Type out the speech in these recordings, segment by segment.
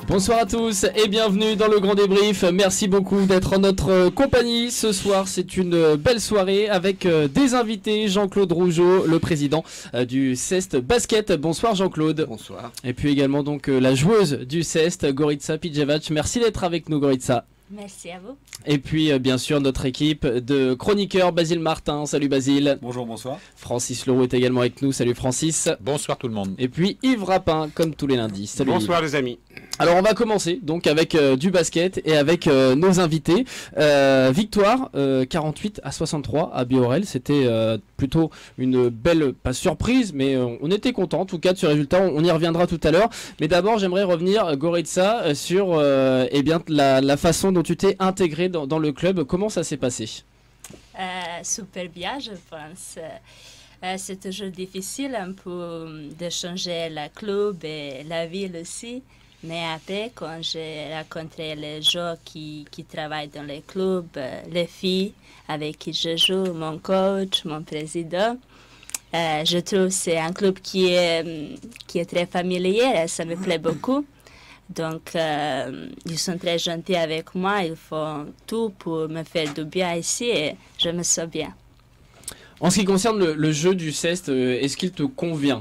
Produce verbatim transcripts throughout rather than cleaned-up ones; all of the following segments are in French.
Bonsoir à tous et bienvenue dans le Grand Débrief. Merci beaucoup d'être en notre compagnie. Ce soir, c'est une belle soirée avec des invités. Jean-Claude Rougeau, le président du C E S T Basket. Bonsoir Jean-Claude. Bonsoir. Et puis également donc la joueuse du C E S T, Gorica Pidjevac. Merci d'être avec nous, Gorica. Merci à vous. Et puis bien sûr notre équipe de chroniqueurs, Basile Martin. Salut Basile. Bonjour, bonsoir. Francis Leroux est également avec nous. Salut Francis. Bonsoir tout le monde. Et puis Yves Rapin, comme tous les lundis. Salut. Bonsoir Yves. les amis. Alors on va commencer donc avec euh, du basket et avec euh, nos invités. Euh, victoire euh, quarante-huit à soixante-trois à Biorel. C'était euh, plutôt une belle, pas surprise, mais euh, on était content en tout cas de ce résultat. On, on y reviendra tout à l'heure. Mais d'abord j'aimerais revenir, Gorica, sur euh, eh bien, la, la façon dont tu t'es intégré dans, dans le club. Comment ça s'est passé? euh, Super bien, je pense. Euh, c'est toujours difficile un peu de changer le club et la ville aussi. Mais après, quand j'ai rencontré les gens qui, qui travaillent dans les clubs, euh, les filles avec qui je joue, mon coach, mon président, euh, je trouve que c'est un club qui est, qui est très familier et ça me plaît beaucoup. Donc, euh, ils sont très gentils avec moi, ils font tout pour me faire du bien ici et je me sens bien. En ce qui concerne le, le jeu du C E S T, euh, est-ce qu'il te convient?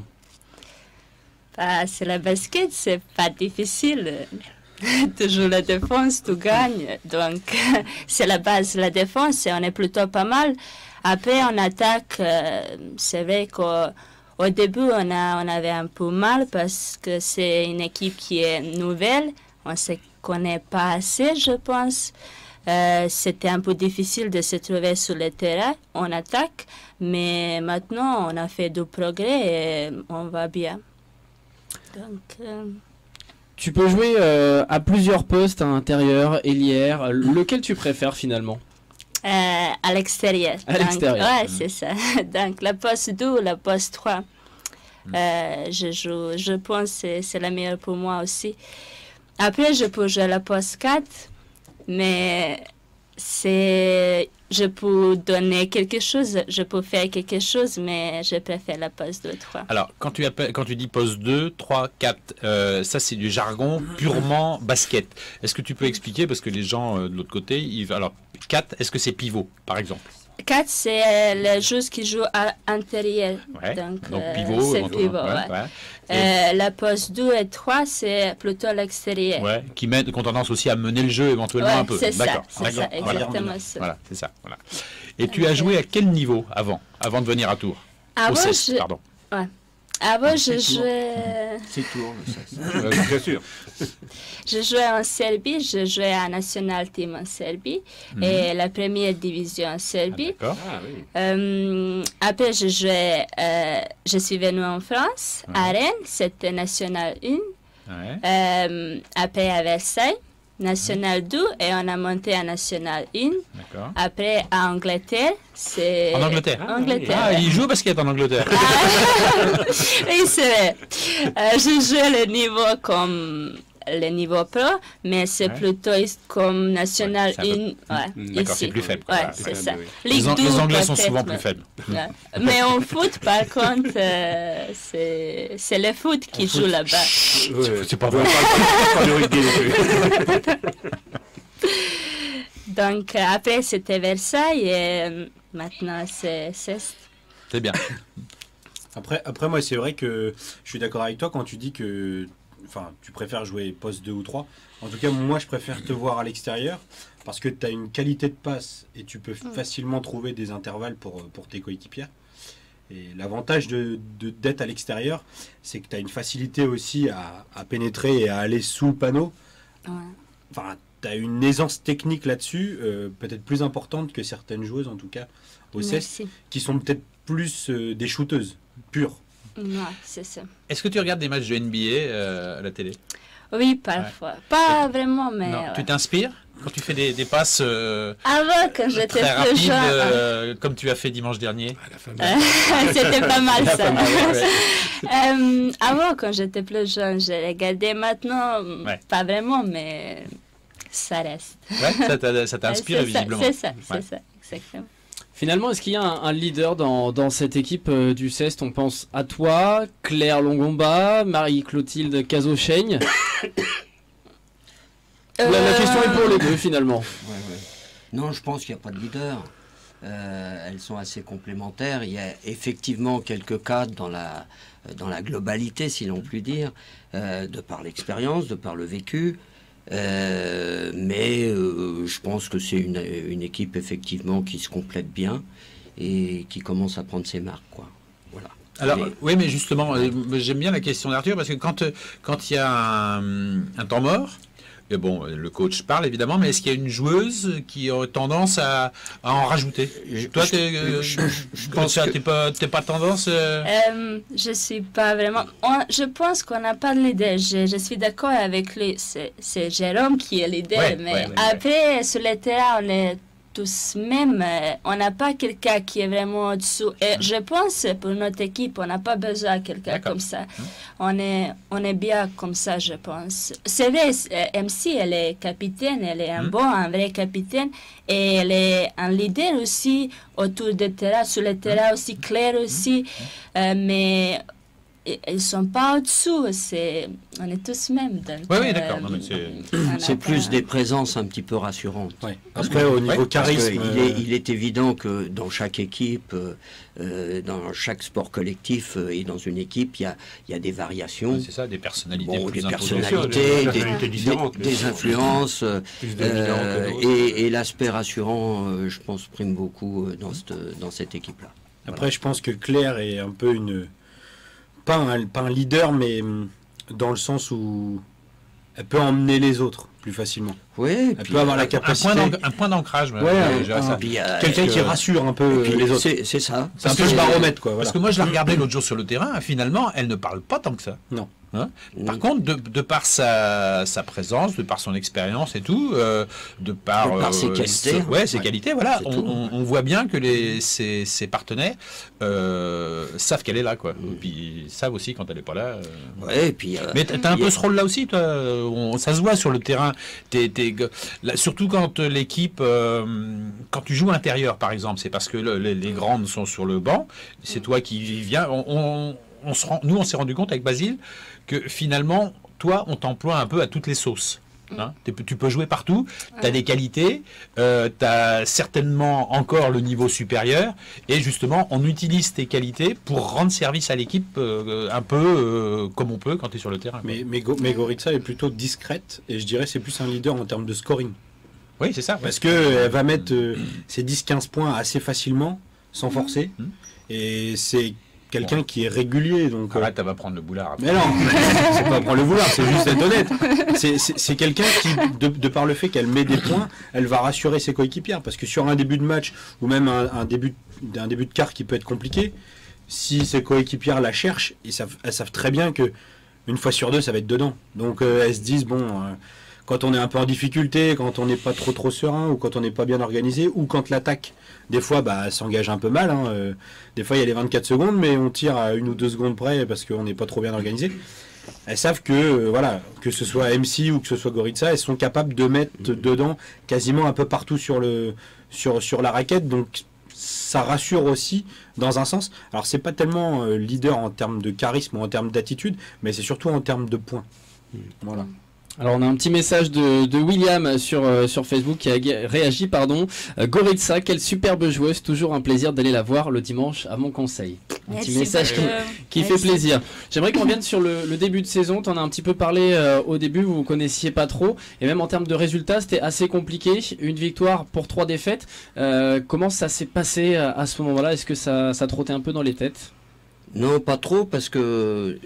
Bah, c'est la basket, c'est pas difficile. Tu joues la défense, tu gagnes. Donc, c'est la base, la défense, et on est plutôt pas mal. Après, on attaque. Euh, c'est vrai qu'au au début, on, a, on avait un peu mal parce que c'est une équipe qui est nouvelle. On ne se connaît pas assez, je pense. Euh, c'était un peu difficile de se trouver sur le terrain. On attaque, mais maintenant, on a fait du progrès et on va bien. Donc, euh... Tu peux jouer euh, à plusieurs postes à l'intérieur, ailière. Lequel tu préfères finalement? euh, À l'extérieur. À l'extérieur. Ouais, mmh. c'est ça. Donc, la poste deux ou la poste trois. Mmh. Euh, je joue, je pense que c'est la meilleure pour moi aussi. Après, je peux jouer à la poste quatre, mais c'est... Je peux donner quelque chose, je peux faire quelque chose, mais je préfère la poste deux, trois. Alors, quand tu, appelles, quand tu dis poste deux, trois, quatre, euh, ça c'est du jargon purement basket. Est-ce que tu peux expliquer, parce que les gens euh, de l'autre côté, ils... alors quatre, est-ce que c'est pivot, par exemple? quatre, c'est les joueurs qui jouent à l'intérieur. Ouais, donc, donc euh, pivot. C'est pivot, ouais. Ouais. Euh, la poste deux et trois, c'est plutôt à l'extérieur. Ouais, qui, met, qui ont tendance aussi à mener le jeu éventuellement ouais, un peu. C'est ça, c'est ça, voilà. exactement ça. Voilà, c'est ça. Voilà. Et tu as joué à quel niveau avant, avant de venir à Tours? Avant, Au C E S T, je... pardon. Ouais. Avant, je jouais... C'est Tours, le C E S T. Bien sûr. Je jouais en Serbie, je jouais à National Team en Serbie mm-hmm. et la première division en Serbie. Ah, ah, oui. euh, après, je jouais, euh, je suis venue en France, ouais. à Rennes, c'était National un. Ouais. Euh, après, à Versailles, National mmh. deux, et on a monté à National un. Après, à Angleterre, c'est... En Angleterre ah, Angleterre. Ah, il joue au basket en Angleterre. Ah, oui, c'est vrai. Euh, je joue le niveau comme... le niveau pro, mais c'est ouais. plutôt comme National ouais, un. Ouais, mmh. D'accord, c'est plus faible. Ouais, ouais c'est ça. Oui. Les, An les Anglais sont souvent plus faibles. Ouais. Mais en foot, par contre, euh, c'est le foot qui en joue là-bas. C'est pas vrai. Donc, après, c'était Versailles et maintenant, c'est C E S T. C'est bien. Après, après, moi, c'est vrai que je suis d'accord avec toi quand tu dis que enfin, tu préfères jouer poste deux ou trois. En tout cas, moi, je préfère te voir à l'extérieur parce que tu as une qualité de passe et tu peux mmh. facilement trouver des intervalles pour, pour tes coéquipières. Et l'avantage de, de, d'être à l'extérieur, c'est que tu as une facilité aussi à, à pénétrer et à aller sous le panneau. Ouais. Enfin, tu as une aisance technique là-dessus, euh, peut-être plus importante que certaines joueuses, en tout cas, au C E S T, qui sont peut-être plus euh, des shooteuses pures. Ouais, c'est ça. Est-ce que tu regardes des matchs de N B A euh, à la télé? Oui, parfois. Ouais. Pas vraiment, mais... Non. Ouais. Tu t'inspires quand tu fais des, des passes euh, Avant, quand j'étais très plus rapides, jeune, euh, comme tu as fait dimanche dernier? C'était pas mal ça. euh, avant, quand j'étais plus jeune, j'ai regardé. Maintenant, ouais. pas vraiment, mais ça reste. Ouais, ça t'inspire visiblement. C'est ça, c'est ouais. ça, exactement. Finalement, est-ce qu'il y a un, un leader dans, dans cette équipe euh, du C E S T? On pense à toi, Claire Longomba, Marie-Clotilde Cazochaigne. La, la Euh, question est pour les deux finalement. Ouais, ouais. Non, je pense qu'il n'y a pas de leader. Euh, elles sont assez complémentaires. Il y a effectivement quelques cadres dans la, dans la globalité, si l'on peut dire, euh, de par l'expérience, de par le vécu. Euh, mais euh, je pense que c'est une, une équipe effectivement qui se complète bien et qui commence à prendre ses marques, quoi. Voilà. Alors, Mais- oui, mais justement, euh, j'aime bien la question d'Arthur parce que quand euh, quand il y a un, un temps mort, et bon, le coach parle évidemment, mais est-ce qu'il y a une joueuse qui aurait tendance à, à en rajouter? Je- Toi, je- t'es, euh, je- je- je comment pense ça, que- t'es pas, t'es pas tendance euh, Euh, je suis pas vraiment. on- je pense qu'on n'a pas de leader. Je, je suis d'accord avec lui. C'est c'est Jérôme qui est leader. Ouais, mais ouais, ouais, après, sur le terrain, on est tous mêmes. Euh, On n'a pas quelqu'un qui est vraiment au-dessous. Et je pense pour notre équipe, on n'a pas besoin de quelqu'un D'accord. comme ça. On est, on est bien comme ça, je pense. C'est vrai, c'est- M C, elle est capitaine, elle est un Mhm. bon, un vrai capitaine. Et elle est un leader aussi autour du terrain, sur le terrain aussi, clair aussi. Euh, mais i- ils sont pas au-dessous. C'est, on est tous mêmes. donc, Oui, oui, euh, d'accord. Non, mais c'est- on n'a C'est pas- plus des présences un petit peu rassurantes. Ouais. Après, au niveau Ouais, Parce charisme, que il, euh, est, il est évident que dans chaque équipe, euh, euh, dans chaque sport collectif euh, et dans une équipe, il y a, il y a des variations. c'est ça, des personnalités Bon, plus des imposantes. personnalités, Des des, personnalités différentes, des- bien des sûr. influences, euh, Plus de leaders que euh, d'autres. et, et l'aspect rassurant, euh, je pense, prime beaucoup euh, dans cette, dans cette équipe-là. Après, je pense que Claire est un peu une. Pas un, pas un leader, mais hum, dans le sens où elle peut emmener les autres plus facilement. Oui, Elle puis, peut avoir la Un capacité. point d'anc- un point d'ancrage. Ouais, euh, un- je dirais ça. puis, euh, Quelqu'un est-ce qui que- rassure un peu et puis, les autres. C'est c'est ça. C'est un Parce peu que- le baromètre, quoi. Voilà. Parce que moi, je la regardais l'autre jour sur le terrain, finalement, elle ne parle pas tant que ça. Non. Hein Par contre, de, de par sa, sa présence, de par son expérience et tout, euh, de par, De par ses euh, qualités. ce- ouais, ses Ouais. qualités, voilà, C'est on, tout. on- on voit bien que les, ses, ses partenaires euh, savent qu'elle est là, quoi. Mm. Et puis savent aussi quand elle n'est pas là. euh, Ouais, et puis, euh, Mais t'as t'as un il y peu a- ce rôle-là aussi, toi. On- ça se voit sur le terrain. T'es- t'es- là, surtout quand euh, l'équipe, euh, quand tu joues intérieur, par exemple, c'est parce que le- les, les grandes sont sur le banc. C'est toi qui viens. On, on- on se rend, nous, on s'est rendu compte avec Basile que finalement, toi, on t'emploie un peu à toutes les sauces. Hein. T'es- tu peux jouer partout, tu as des qualités, euh, tu as certainement encore le niveau supérieur, et justement, on utilise tes qualités pour rendre service à l'équipe euh, un peu euh, comme on peut quand tu es sur le terrain. quoi. Mais, mais, Go- mais Goritza est plutôt discrète et je dirais c'est plus un leader en termes de scoring. Oui, c'est ça. Parce qu'elle va mettre euh, ses dix quinze points assez facilement, sans forcer. Mhm. Et c'est quelqu'un qui est régulier. Donc, euh, Arrête, elle va prendre le boulard. après. Mais non, c'est pas pour le vouloir, c'est juste être honnête. C'est- C'est c'est quelqu'un qui, de, de par le fait qu'elle met des points, elle va rassurer ses coéquipières. Parce que sur un début de match, ou même un, un début, un début de quart qui peut être compliqué, si ses coéquipières la cherchent, ils savent, elles savent très bien que une fois sur deux, ça va être dedans. Donc euh, elles se disent, bon, euh, quand on est un peu en difficulté, quand on n'est pas trop trop serein, ou quand on n'est pas bien organisé, ou quand l'attaque, des fois, bah, elle s'engage un peu mal. Hein, euh, des fois, il y a les vingt-quatre secondes, mais on tire à une ou deux secondes près parce qu'on n'est pas trop bien organisé. Elles savent que, euh, voilà, que ce soit M C ou que ce soit Goritza, elles sont capables de mettre dedans quasiment un peu partout sur, le, sur, sur la raquette. Donc, ça rassure aussi dans un sens. Alors, c'est pas tellement euh, leader en termes de charisme ou en termes d'attitude, mais c'est surtout en termes de points. Voilà. Alors on a un petit message de, de William sur, euh, sur Facebook qui a gui- réagi, pardon. Euh, Goritza, quelle superbe joueuse, toujours un plaisir d'aller la voir le dimanche à mon conseil. Un Merci petit message qui, beaucoup. qui fait Merci. plaisir. J'aimerais qu'on revienne sur le, le début de saison, tu en as un petit peu parlé euh, au début, vous ne connaissiez pas trop, et même en termes de résultats, c'était assez compliqué. Une victoire pour trois défaites. Euh, comment ça s'est passé à, à ce moment-là? Est-ce que ça, ça trottait un peu dans les têtes? Non, pas trop, parce que...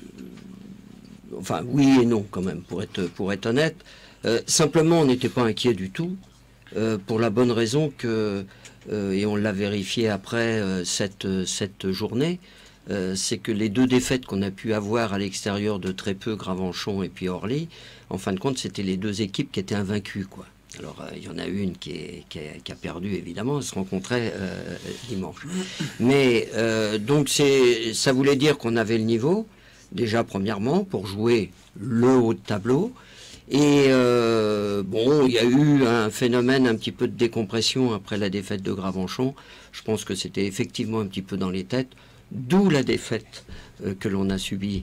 Enfin, oui et non, quand même, pour être, pour être honnête. Euh, simplement, on n'était pas inquiet du tout, euh, pour la bonne raison que, euh, et on l'a vérifié après euh, cette, cette journée, euh, c'est que les deux défaites qu'on a pu avoir à l'extérieur de très peu, Gravenchon et puis Orly, en fin de compte, c'était les deux équipes qui étaient invaincues, quoi. Alors, euh, il y en a une qui, est, qui, a, qui a perdu, évidemment, elle se rencontrait euh, dimanche. Mais, euh, donc, c'est, ça voulait dire qu'on avait le niveau, déjà, premièrement, pour jouer le haut de tableau. Et, euh, bon, il y a eu un phénomène un petit peu de décompression après la défaite de Gravenchon. Je pense que c'était effectivement un petit peu dans les têtes, d'où la défaite euh, que l'on a subie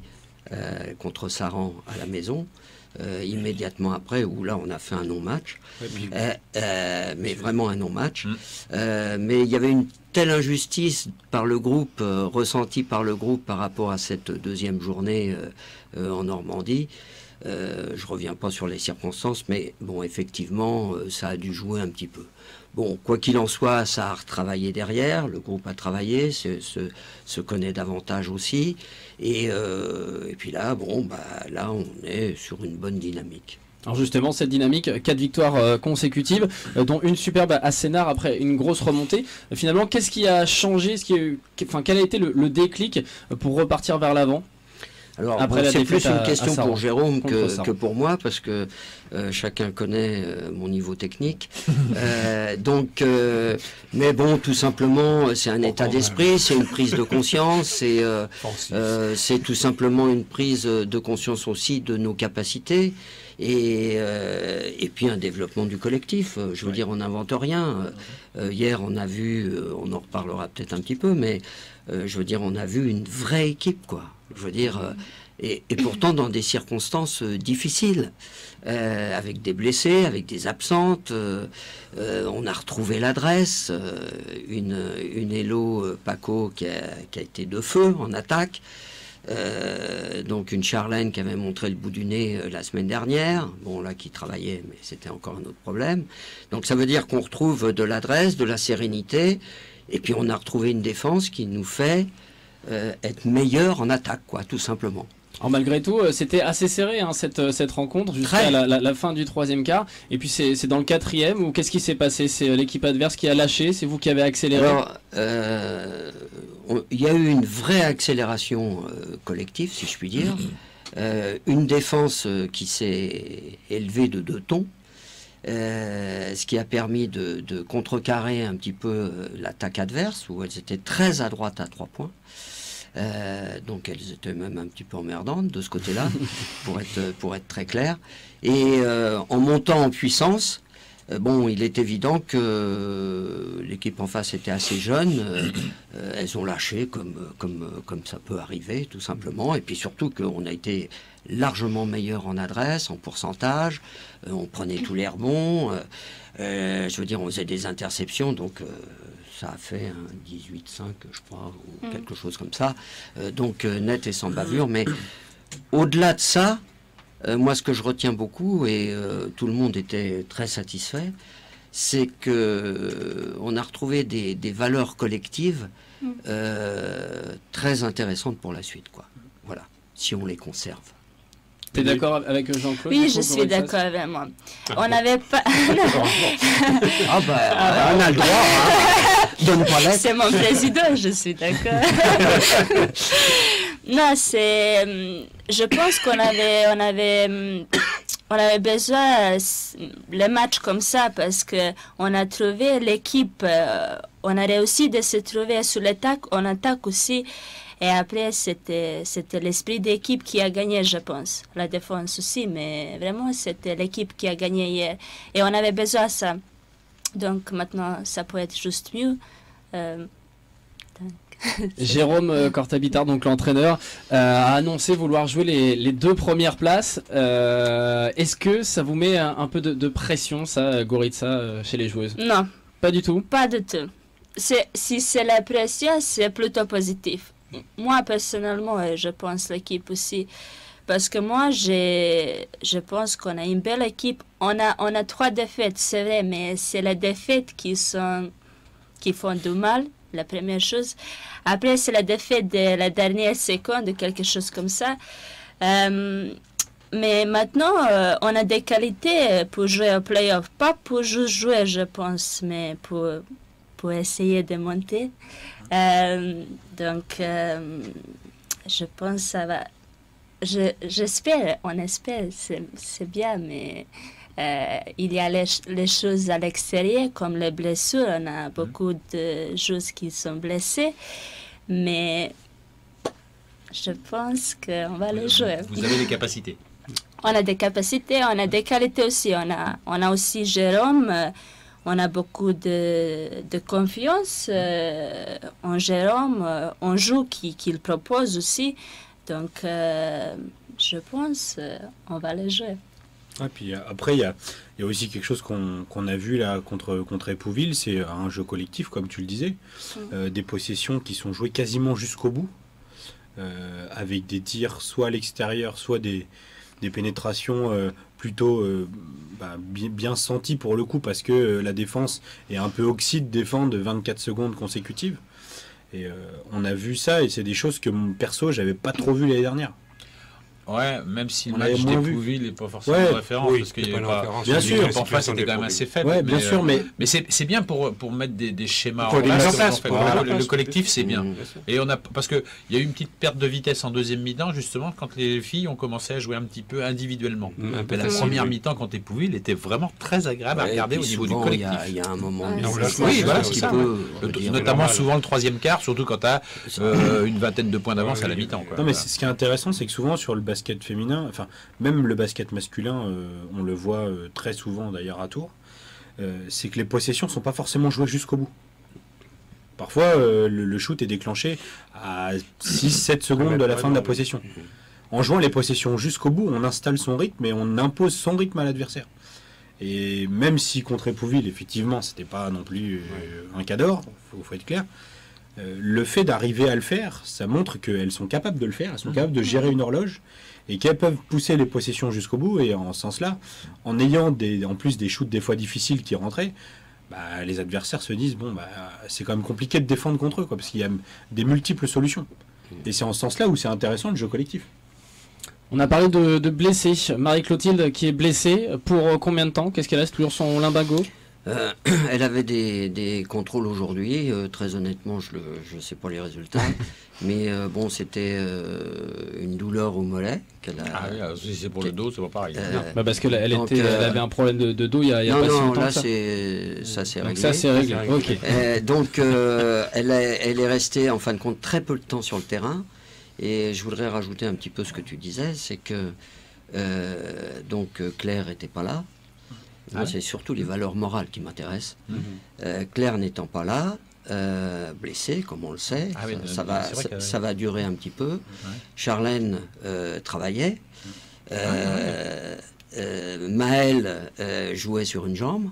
euh, contre Saran à la maison. Euh, immédiatement après, où là on a fait un non-match, Ouais, puis- euh, euh, mais vraiment un non-match. Mm. Euh, mais il y avait une telle injustice par le groupe, euh, ressentie par le groupe par rapport à cette deuxième journée euh, euh, en Normandie. Euh, je reviens pas sur les circonstances, mais bon, effectivement, euh, ça a dû jouer un petit peu. Bon, quoi qu'il en soit, ça a retravaillé derrière, le groupe a travaillé, se, se, se connaît davantage aussi, et, euh, et puis là, bon, bah, là, on est sur une bonne dynamique. Alors justement, cette dynamique, quatre victoires euh, consécutives, euh, dont une superbe à Sénart après une grosse remontée. Euh, finalement, qu'est-ce qui a changé, ce qui est, enfin, quel a été le, le déclic pour repartir vers l'avant? Alors, Après bon, la c'est défaite plus une à- à question Saran, pour Jérôme contre que, Saran. que pour moi, parce que euh, chacun connaît euh, mon niveau technique. Euh, donc, euh, mais bon, tout simplement, c'est un état d'esprit, c'est une prise de conscience, c'est euh, euh, c'est tout simplement une prise de conscience aussi de nos capacités. Et, euh, et puis un développement du collectif. Euh, Je veux Ouais. dire, on n'invente rien. Euh, hier, on a vu, euh, on en reparlera peut-être un petit peu, mais euh, je veux dire, on a vu une vraie équipe, quoi. Je veux dire, euh, et, et pourtant dans des circonstances euh, difficiles, euh, avec des blessés, avec des absentes. Euh, euh, on a retrouvé l'adresse, euh, une, une Hello euh, Paco qui a, qui a été de feu en attaque. Euh, donc une Charlène qui avait montré le bout du nez euh, la semaine dernière, bon là qui travaillait, mais c'était encore un autre problème. Donc ça veut dire qu'on retrouve de l'adresse, de la sérénité, et puis on a retrouvé une défense qui nous fait euh, être meilleur en attaque, quoi, tout simplement. Alors malgré tout, euh, c'était assez serré hein, cette, euh, cette rencontre jusqu'à Très. la, la, la fin du troisième quart. Et puis c'est c'est dans le quatrième ou qu'est-ce qui s'est passé? C'est euh, l'équipe adverse qui a lâché, c'est vous qui avez accéléré? Alors, euh, on- il y a eu une vraie accélération euh, collective, si je puis dire. Euh, une défense euh, qui s'est élevée de deux tons, euh, ce qui a permis de, de contrecarrer un petit peu euh, l'attaque adverse, où elles étaient très à droite à trois points. Euh, donc elles étaient même un petit peu emmerdantes de ce côté-là, pour être, pour être très clair. Et euh, en montant en puissance, euh, bon, il est évident que euh, l'équipe en face était assez jeune. euh, euh, elles ont lâché comme, comme, comme ça peut arriver, tout simplement. Et puis surtout qu'on a été largement meilleur en adresse, en pourcentage. Euh, on prenait tous les rebonds. euh, euh, je veux dire, on faisait des interceptions, donc... euh, ça a fait un dix-huit cinq, je crois, ou Mm. quelque chose comme ça. Euh, donc euh, net et sans bavure. Mais au-delà de ça, euh, moi ce que je retiens beaucoup, et euh, tout le monde était très satisfait, c'est que euh, on a retrouvé des, des valeurs collectives Mm. euh, très intéressantes pour la suite, quoi. Voilà, si on les conserve. T'es d'accord avec Jean-Claude? Oui, du je coup, suis pour ça d'accord avec moi. On n'avait pas... Ah bah, on a le droit, hein. Donne pas l'aide. C'est mon président, je suis d'accord. Non, c'est... hum, Je pense qu'on avait, on avait, hum, on avait besoin euh, le match comme ça parce que on a trouvé l'équipe, euh, on a réussi de se trouver sur l'attaque, on attaque aussi. Et après, c'était, c'était l'esprit d'équipe qui a gagné, je pense. La défense aussi, mais vraiment, c'était l'équipe qui a gagné hier. Et on avait besoin de ça. Donc maintenant, ça peut être juste mieux. Euh, donc, Jérôme euh, Cortabitard, donc l'entraîneur, euh, a annoncé vouloir jouer les, les deux premières places. Euh, Est-ce que ça vous met un, un peu de, de pression, ça, Goritza, euh, chez les joueuses? non, Pas du tout. pas du tout. C'est, si c'est la pression, c'est plutôt positif. Moi, personnellement, et je pense l'équipe aussi. Parce que moi, j'ai, je pense qu'on a une belle équipe. On a, on a trois défaites, c'est vrai, mais c'est les défaites qui, sont, qui font du mal, la première chose. Après, c'est la défaite de la dernière seconde, quelque chose comme ça. Euh, mais maintenant, euh, on a des qualités pour jouer au playoff. Pas pour juste jouer, je pense, mais pour, pour essayer de monter. Euh, donc, euh, je pense que ça va. Je, j'espère, on espère, c'est, c'est bien, mais euh, il y a les, les choses à l'extérieur, comme les blessures. On a beaucoup de choses qui sont blessées, mais je pense qu'on va les jouer. Vous avez des capacités. On a des capacités, on a des qualités aussi. On a, on a aussi Jérôme. euh, On a beaucoup de, de confiance euh, en Jérôme. euh, on joue qui- qu'il propose aussi. Donc, euh, je pense euh, on va les jouer. Ah, puis euh, après, il y a, il y a aussi quelque chose qu'on qu'on a vu là contre, contre Épouville, c'est un jeu collectif, comme tu le disais, Mm. euh, des possessions qui sont jouées quasiment jusqu'au bout, euh, avec des tirs soit à l'extérieur, soit des, des pénétrations euh, plutôt euh, bah, bien, bien senties pour le coup, parce que euh, la défense est un peu oxyde défendre vingt-quatre secondes consécutives. Et euh, on a vu ça, et c'est des choses que mon perso, j'avais pas trop vu l'année dernière. Ouais, même si le On match l'avait moins vu. d'Épouville n'est pas forcément Ouais, de référence, oui, parce qu'il c'est y pas a une pas... référence. Bien on sûr, dit que en c'est face, plus c'était quand même un assez faible. Ouais, bien mais, sûr, euh, mais mais c'est c'est bien pour, pour mettre des, des schémas Pour en les place, mettre en en place, fait. pour Voilà, mettre en le, le place. collectif, c'est bien. Mmh. Bien sûr. Et on a, parce qu'il y a eu une petite perte de vitesse en deuxième mi-temps, justement, quand les filles ont commencé à jouer un petit peu individuellement. Un peu Mais la facile, première oui. mi-temps, quand Épouville, était vraiment très agréable à Ouais, regarder puis au niveau du souvent, il y a- collectif. Il y, a un moment Ouais, de c'est ça. Oui, voilà, un c'est petit ça, peu, ouais. on va Le- dire, Notamment normal. souvent le troisième quart, surtout quand tu as euh, une vingtaine de points d'avance Ouais, à la oui, mi-temps. oui. quoi. non, mais Voilà. c'est- ce qui est intéressant, c'est que souvent sur le basket féminin, enfin même le basket masculin, euh, on le voit euh, très souvent d'ailleurs à Tours, euh, c'est que les possessions sont pas forcément jouées jusqu'au bout. Parfois, euh, le, le shoot est déclenché à six sept secondes de la fin de la possession. En jouant les possessions jusqu'au bout, on installe son rythme et on impose son rythme à l'adversaire. Et même si contre Épouville, effectivement, c'était pas non plus euh, un cador, faut, faut être clair. euh, le fait d'arriver à le faire, ça montre qu'elles sont capables de le faire, elles sont capables de gérer une horloge et qu'elles peuvent pousser les possessions jusqu'au bout. Et en ce sens-là, en ayant des, en plus des shoots des fois difficiles qui rentraient, bah, les adversaires se disent bon, bah, c'est quand même compliqué de défendre contre eux, quoi, parce qu'il y a des multiples solutions. Et c'est en ce sens-là où c'est intéressant le jeu collectif. On a parlé de, de blessés. Marie-Clotilde qui est blessée. Pour euh, combien de temps? Qu'est-ce qu'elle reste? Toujours son limbago? Euh, elle avait des, des contrôles aujourd'hui, euh, très honnêtement, je ne sais pas les résultats, mais euh, bon, c'était euh, une douleur au mollet qu'elle a. Ah oui, alors, si c'est pour le dos, c'est pas pareil. Euh, Bah parce qu'elle elle Donc, était, elle euh, avait un problème de, de dos il y a, il y a non, pas si non, longtemps là, que ça. c'est, ça c'est Donc réglé. ça c'est réglé. Ça, c'est réglé. Ok. Euh, donc, euh, elle, est, elle est restée, en fin de compte, très peu de temps sur le terrain. Et je voudrais rajouter un petit peu ce que tu disais, c'est que euh, donc Claire n'était pas là. Moi, Ah. c'est surtout les valeurs morales qui m'intéressent. Mhm. Euh, Claire n'étant pas là, euh, blessée, comme on le sait, Ah oui, ça, de- ça de- va, c'est vrai ça, qu'elle- ça va durer un petit peu. Charlène euh, travaillait. Euh, euh, Maëlle euh, jouait sur une jambe.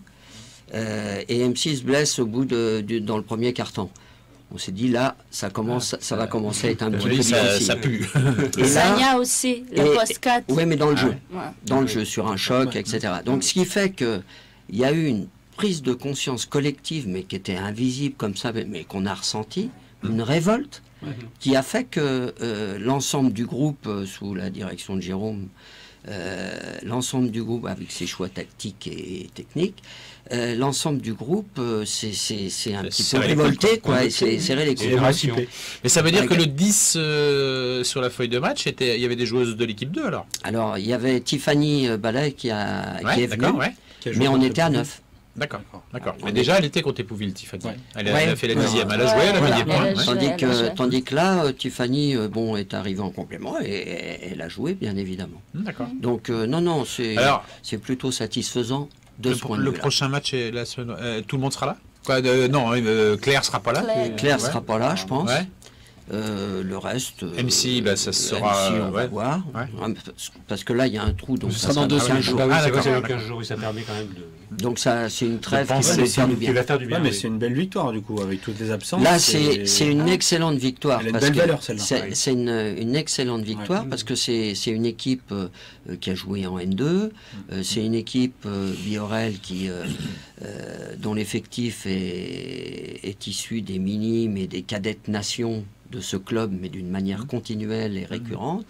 Euh, et M six se blesse au bout de, du- dans le premier carton. On s'est dit là, ça commence, ça va commencer à être un petit Oui, peu ça, difficile. ça pue. Et là, Sanya aussi, le et- post quatre. oui, mais dans le Ah jeu, ouais. Ouais. dans le jeu, sur un choc, Ouais. et cetera. Donc, ce qui fait que il y a eu une prise de conscience collective, mais qui était invisible comme ça, mais, mais qu'on a ressenti, une révolte, qui a fait que euh, l'ensemble du groupe, euh, sous la direction de Jérôme, euh, l'ensemble du groupe, avec ses choix tactiques et techniques, euh, l'ensemble du groupe euh, c'est c'est- c'est un C'est petit peu serré les révolté, coudes, quoi. quoi, et c'est serré les coudes. Et émancipé. Mais ça veut dire Avec- que le dix euh, sur la feuille de match, était, il y avait des joueuses de l'équipe deux alors. Alors, il y avait Tiffany euh, Ballet qui, a, qui Ouais, est venue, d'accord, ouais. Qui a joué mais on contre était à Épouville. neuf. D'accord, d'accord. On Mais est- déjà, elle était contre Épouville, Tiffany. Ouais. Elle, a, Ouais. elle a fait la Ouais. dixième. Elle a joué, elle a Ouais, mis des elle points. a ouais. joué. Tandis elle a que, joué. tandis que là, euh, Tiffany euh, bon, est arrivée en complément et, et elle a joué, bien évidemment. D'accord. Donc, euh, non, non, c'est Alors, c'est plutôt satisfaisant de le, ce point de le vue-là. prochain match, est la semaine, euh, tout le monde sera là Quoi, euh, Non, euh, Claire sera pas là. Claire. Claire ne Ouais. sera pas là, je pense. Ouais. Euh, le reste. euh, M C, bah, ça sera, M C, on va ouais. voir. Ouais. Hein, parce- Parce que là, il y a un trou, donc Ce ça sera dans deux quinze semaines. jours. Bah oui, Ah, c'est vrai, d'accord, c'est dans d'accord. quinze jours, oui, ça permet quand même de. Donc, ça, c'est une trêve qui penser, va Ouais, nous c'est faire du qui bien. va faire du bien. Ouais, mais oui. c'est une belle victoire du coup, avec toutes les absences. Là, c'est c'est une excellente victoire. Elle a une parce belle que valeur, celle-là. C'est Ouais. c'est une, une excellente victoire Ouais. parce que c'est c'est une équipe euh, qui a joué en N deux. euh, c'est une équipe euh, Biorel qui, euh, euh, dont l'effectif est, est issu des minimes et des cadettes nations de ce club, mais d'une manière continuelle et récurrente.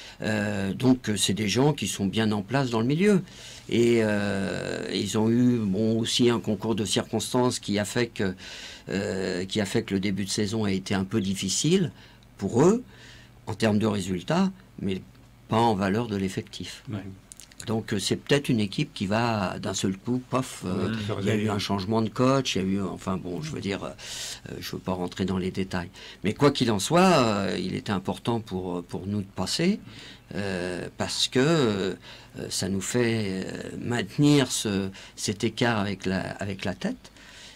Euh, donc, euh, c'est des gens qui sont bien en place dans le milieu. Et euh, ils ont eu bon, aussi un concours de circonstances qui a, fait que, euh, qui a fait que le début de saison a été un peu difficile pour eux, en termes de résultats, mais pas en valeur de l'effectif. Ouais. Donc, euh, c'est peut-être une équipe qui va d'un seul coup, pof, euh, Ouais, il y a eu un changement de coach, il y a eu, enfin bon, je veux dire, euh, je ne veux pas rentrer dans les détails. Mais quoi qu'il en soit, euh, il était important pour, pour nous de passer, euh, parce que euh, ça nous fait euh, maintenir ce, cet écart avec la, avec la tête.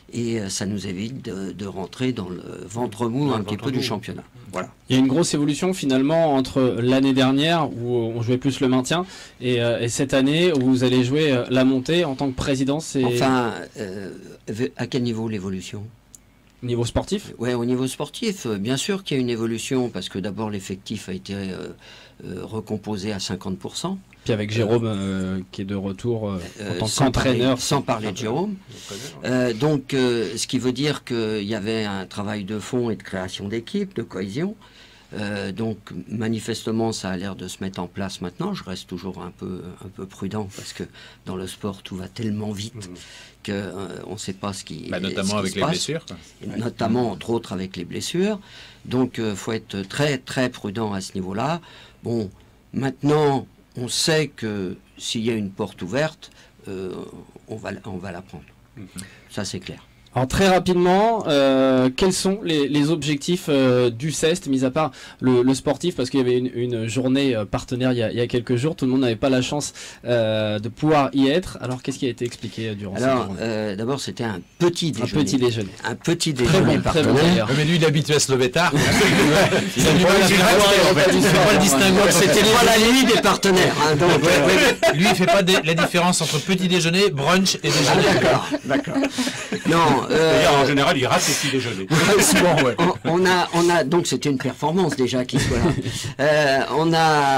et euh, ça nous évite de, de rentrer dans le ventre mou un petit peu du championnat. Voilà. Il y a une grosse évolution finalement entre l'année dernière où on jouait plus le maintien et, euh, et cette année où vous allez jouer euh, la montée en tant que président. C'est Enfin, euh, à quel niveau l'évolution? niveau sportif? Ouais, au niveau sportif, euh, bien sûr qu'il y a une évolution parce que d'abord l'effectif a été euh, euh, recomposé à cinquante pour cent. Puis avec Jérôme euh, qui est de retour euh, en Euh, tant sans qu'entraîneur. parler- Sans parler de Jérôme. Euh, donc, euh, ce qui veut dire qu'il y avait un travail de fond et de création d'équipe, de cohésion. Euh, donc, manifestement, ça a l'air de se mettre en place maintenant. Je reste toujours un peu, un peu prudent parce que dans le sport, tout va tellement vite qu'on euh, ne sait pas ce qui, Bah, ce notamment qui avec se les passe. blessures. quoi. Et notamment, entre autres, avec les blessures. Donc, il faut être très, très prudent à ce niveau-là. Bon, maintenant, on sait que s'il y a une porte ouverte, euh, on, va, on va la prendre. Ça, c'est clair. Alors très rapidement, euh, quels sont les, les objectifs euh, du C E S T, mis à part le, le sportif, parce qu'il y avait une, une journée euh, partenaire il y, a, il y a quelques jours, tout le monde n'avait pas la chance euh, de pouvoir y être. Alors qu'est-ce qui a été expliqué euh, durant cette Alors, journée? euh, d'abord, c'était un petit Un déjeuner. petit déjeuner. Un petit Très déjeuner bon, très bon partenaire. d'ailleurs. Ouais, mais lui, il est habitué à se lever tard. Il a du mal à faire Il fait pas le distinguo. C'était pas la nuit des partenaires. hein, donc, Ouais, ouais. Lui, il fait pas dé- la différence entre petit déjeuner, brunch et déjeuner. D'accord, d'accord. Non, euh, D'ailleurs, en général, il rate ses petits déjeuners. Souvent, ouais. on, on a, on a, donc c'était une performance déjà qui soit là. Euh, on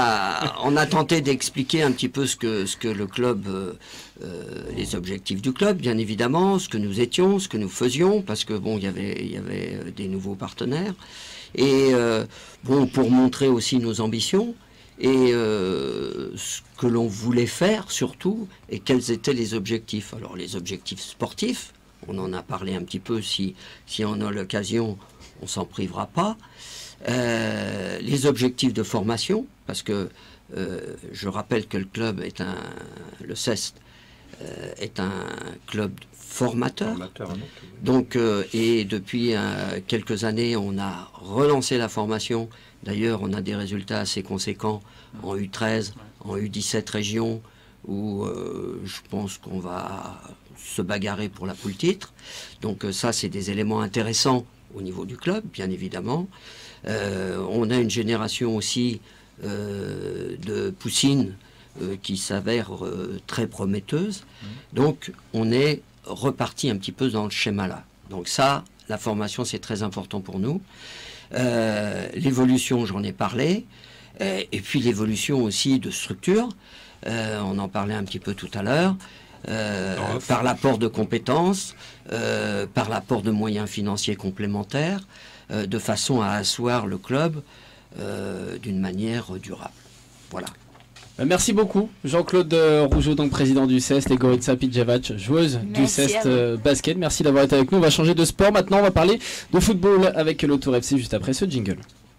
a, on a tenté d'expliquer un petit peu ce que, ce que le club, euh, euh, les objectifs du club, bien évidemment, ce que nous étions, ce que nous faisions, parce que bon, il y avait, il y avait des nouveaux partenaires, et euh, bon, pour montrer aussi nos ambitions et euh, ce que l'on voulait faire surtout, et quels étaient les objectifs. Alors les objectifs sportifs. On en a parlé un petit peu, si, si on a l'occasion, on s'en privera pas. Euh, les objectifs de formation, parce que euh, je rappelle que le club est un, le C E S T euh, est un club formateur. Donc, euh, et depuis euh, quelques années, on a relancé la formation. D'ailleurs, on a des résultats assez conséquents en U treize, en U dix-sept régions, où euh, je pense qu'on va se bagarrer pour la poule titre. Donc euh, ça, c'est des éléments intéressants au niveau du club, bien évidemment. Euh, on a une génération aussi euh, de poussines euh, qui s'avère euh, très prometteuse. Donc on est reparti un petit peu dans le schéma-là. Donc ça, la formation, c'est très important pour nous. Euh, l'évolution, j'en ai parlé. Euh, et puis l'évolution aussi de structure. Euh, on en parlait un petit peu tout à l'heure. Euh, par l'apport de compétences, euh, par l'apport de moyens financiers complémentaires, euh, de façon à asseoir le club euh, d'une manière durable. Voilà. Merci beaucoup Jean-Claude Rougeau, donc président du C E S T, et Gorica Pidjevac, joueuse du Merci C E S à T vous. euh, basket. Merci d'avoir été avec nous. On va changer de sport maintenant. On va parler de football avec le Tour F C juste après ce jingle.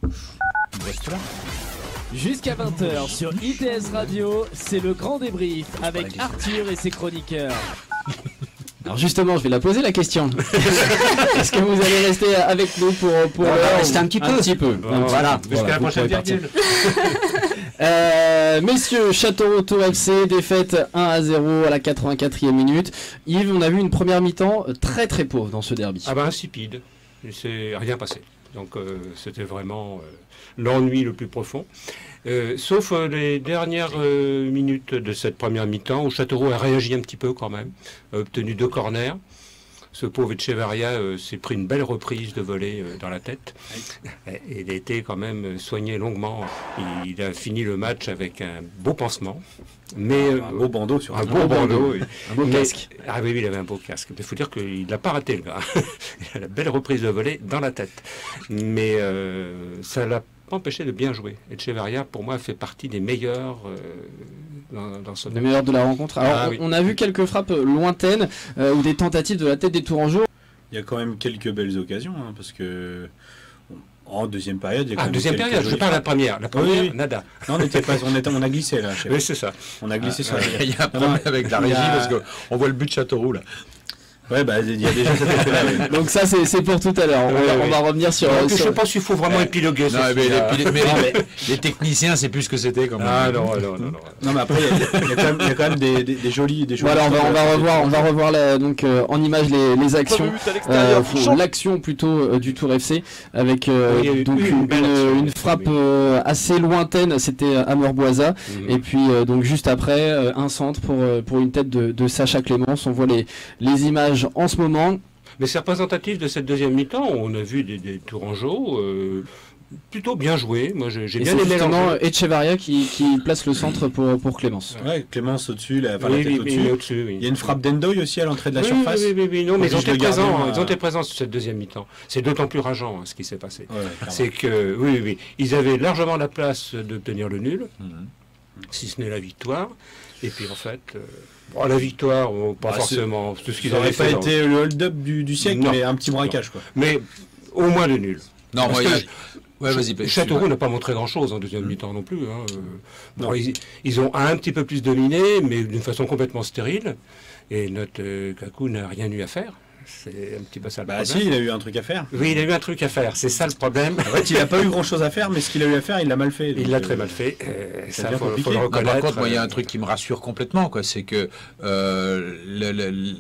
Jusqu'à vingt heures sur I T S Radio, c'est le grand débrief avec Arthur et ses chroniqueurs. Alors justement, je vais la poser la question. Est-ce que vous allez rester avec nous pour, pour On va l'heure rester un petit peu. Un petit peu. Bon, voilà. Jusqu'à la vous prochaine pouvez partir. virgule. Euh, messieurs, Châteauroux Tour F C, défaite un à zéro à la quatre-vingt-quatrième minute. Yves, on a vu une première mi-temps très très pauvre dans ce derby. Ah ben insipide. Il s'est rien passé. Donc euh, c'était vraiment euh, l'ennui le plus profond. Euh, sauf euh, les dernières euh, minutes de cette première mi-temps où Châteauroux a réagi un petit peu quand même, a obtenu deux corners. Ce pauvre Echeverria euh, s'est pris une belle reprise de volée euh, dans la tête. Et il a été quand même soigné longuement. Il, il a fini le match avec un beau pansement. Mais, Un beau bandeau sur un un beau bandeau. oui. Un beau Mais- casque. Ah oui, oui, il avait un beau casque. Il faut dire qu'il n'a pas raté, le gars. Il a la belle reprise de volée dans la tête. Mais euh, ça l'a pas empêché de bien jouer. Echeverria, pour moi, fait partie des meilleurs euh, dans, dans son... Le meilleur de la rencontre. Alors, Ah on- oui. on a vu quelques frappes lointaines euh, ou des tentatives de la tête des Tourangeaux. Il y a quand même quelques belles occasions, hein, parce que bon, en deuxième période, il y a quand Ah, même deuxième quelques période, je jolies parle de la frappes. première. La première, Oui, oui. nada. Non, on n'était pas, on, était, on a glissé là. chef. Oui, c'est ça. On a glissé sur la. Il y a un Non, non, problème avec la il y régie a- parce qu'on voit le but de Châteauroux là. Ouais, bah il y a déjà cet effet-là. Oui. Donc ça, c'est c'est pour tout à l'heure. On, Ouais, va- on ouais. va revenir sur... Donc, sur- je pense qu'il faut vraiment épiloguer. Non, ça, mais, c'est, euh, les, mais les- les techniciens, c'est plus ce que c'était quand même. Ah non, non, non, non. Non, mais après, il y a, il y a quand même, il y a quand même des, des, des jolis, des jolis. Voilà, on va, on va revoir, on va revoir la- donc euh, en image les, les actions, Premier but à l'extérieur, euh, Fouchon. l'action plutôt euh, du Tour F C avec euh, Oui, il y a eu donc une une, belle une- action, une oui. frappe euh, assez lointaine, c'était à Meurboisa, Mhm. et puis euh, donc juste après euh, un centre pour euh, pour une tête de, de Sacha Clémence. On voit les les images en ce moment. Mais c'est représentatif de cette deuxième mi-temps. On a vu des, des Tourangeaux euh, plutôt bien joués. Moi, j'ai j'ai Et bien c'est aimé leur justement jeu. Echevarria qui, qui place le centre pour pour Clémence. Ouais, Clémence au-dessus, la, enfin, Oui, la tête oui, au-dessus. oui, au-dessus, oui. Il y a une frappe d'Endoy aussi à l'entrée de la Oui, surface. Oui, oui, oui, non, mais ils ont Oblige été le gardien présents. à- Ils ont été présents sur cette deuxième mi-temps. C'est d'autant plus rageant hein, ce qui s'est passé. Ouais, ouais, clairement. C'est que, oui, oui, oui, ils avaient largement la place d'obtenir le nul, Mhm. si ce n'est la victoire. Et puis en fait, euh, bon, la victoire, bon, pas Bah, c'est- forcément tout ce qu'ils Ça avaient aurait pas fait. dans- été le hold-up du, du siècle, Non. mais un petit braquage, quoi. Mais au moins le nul. Non, Parce moi, il y a- que Ouais, vas-y, Pé- Châteauroux n'a pas montré grand-chose en deuxième mi-temps non plus. hein. Euh, Non. bon, ils, ils ont un petit peu plus dominé, mais d'une façon complètement stérile. Et notre euh, Kakou n'a rien eu à faire. C'est un petit peu ça le Bah problème. si, il a eu un truc à faire. Oui, il a eu un truc à faire. C'est ça le problème. En fait, il a pas eu grand-chose à faire, mais ce qu'il a eu à faire, il l'a mal fait. Il donc, l'a euh, très mal fait. Euh, c'est ça, bien faut, compliqué. faut le Non, Non, reconnaître. par contre, moi, il y a un Euh, truc qui me rassure complètement, quoi, c'est que euh, le- le- le-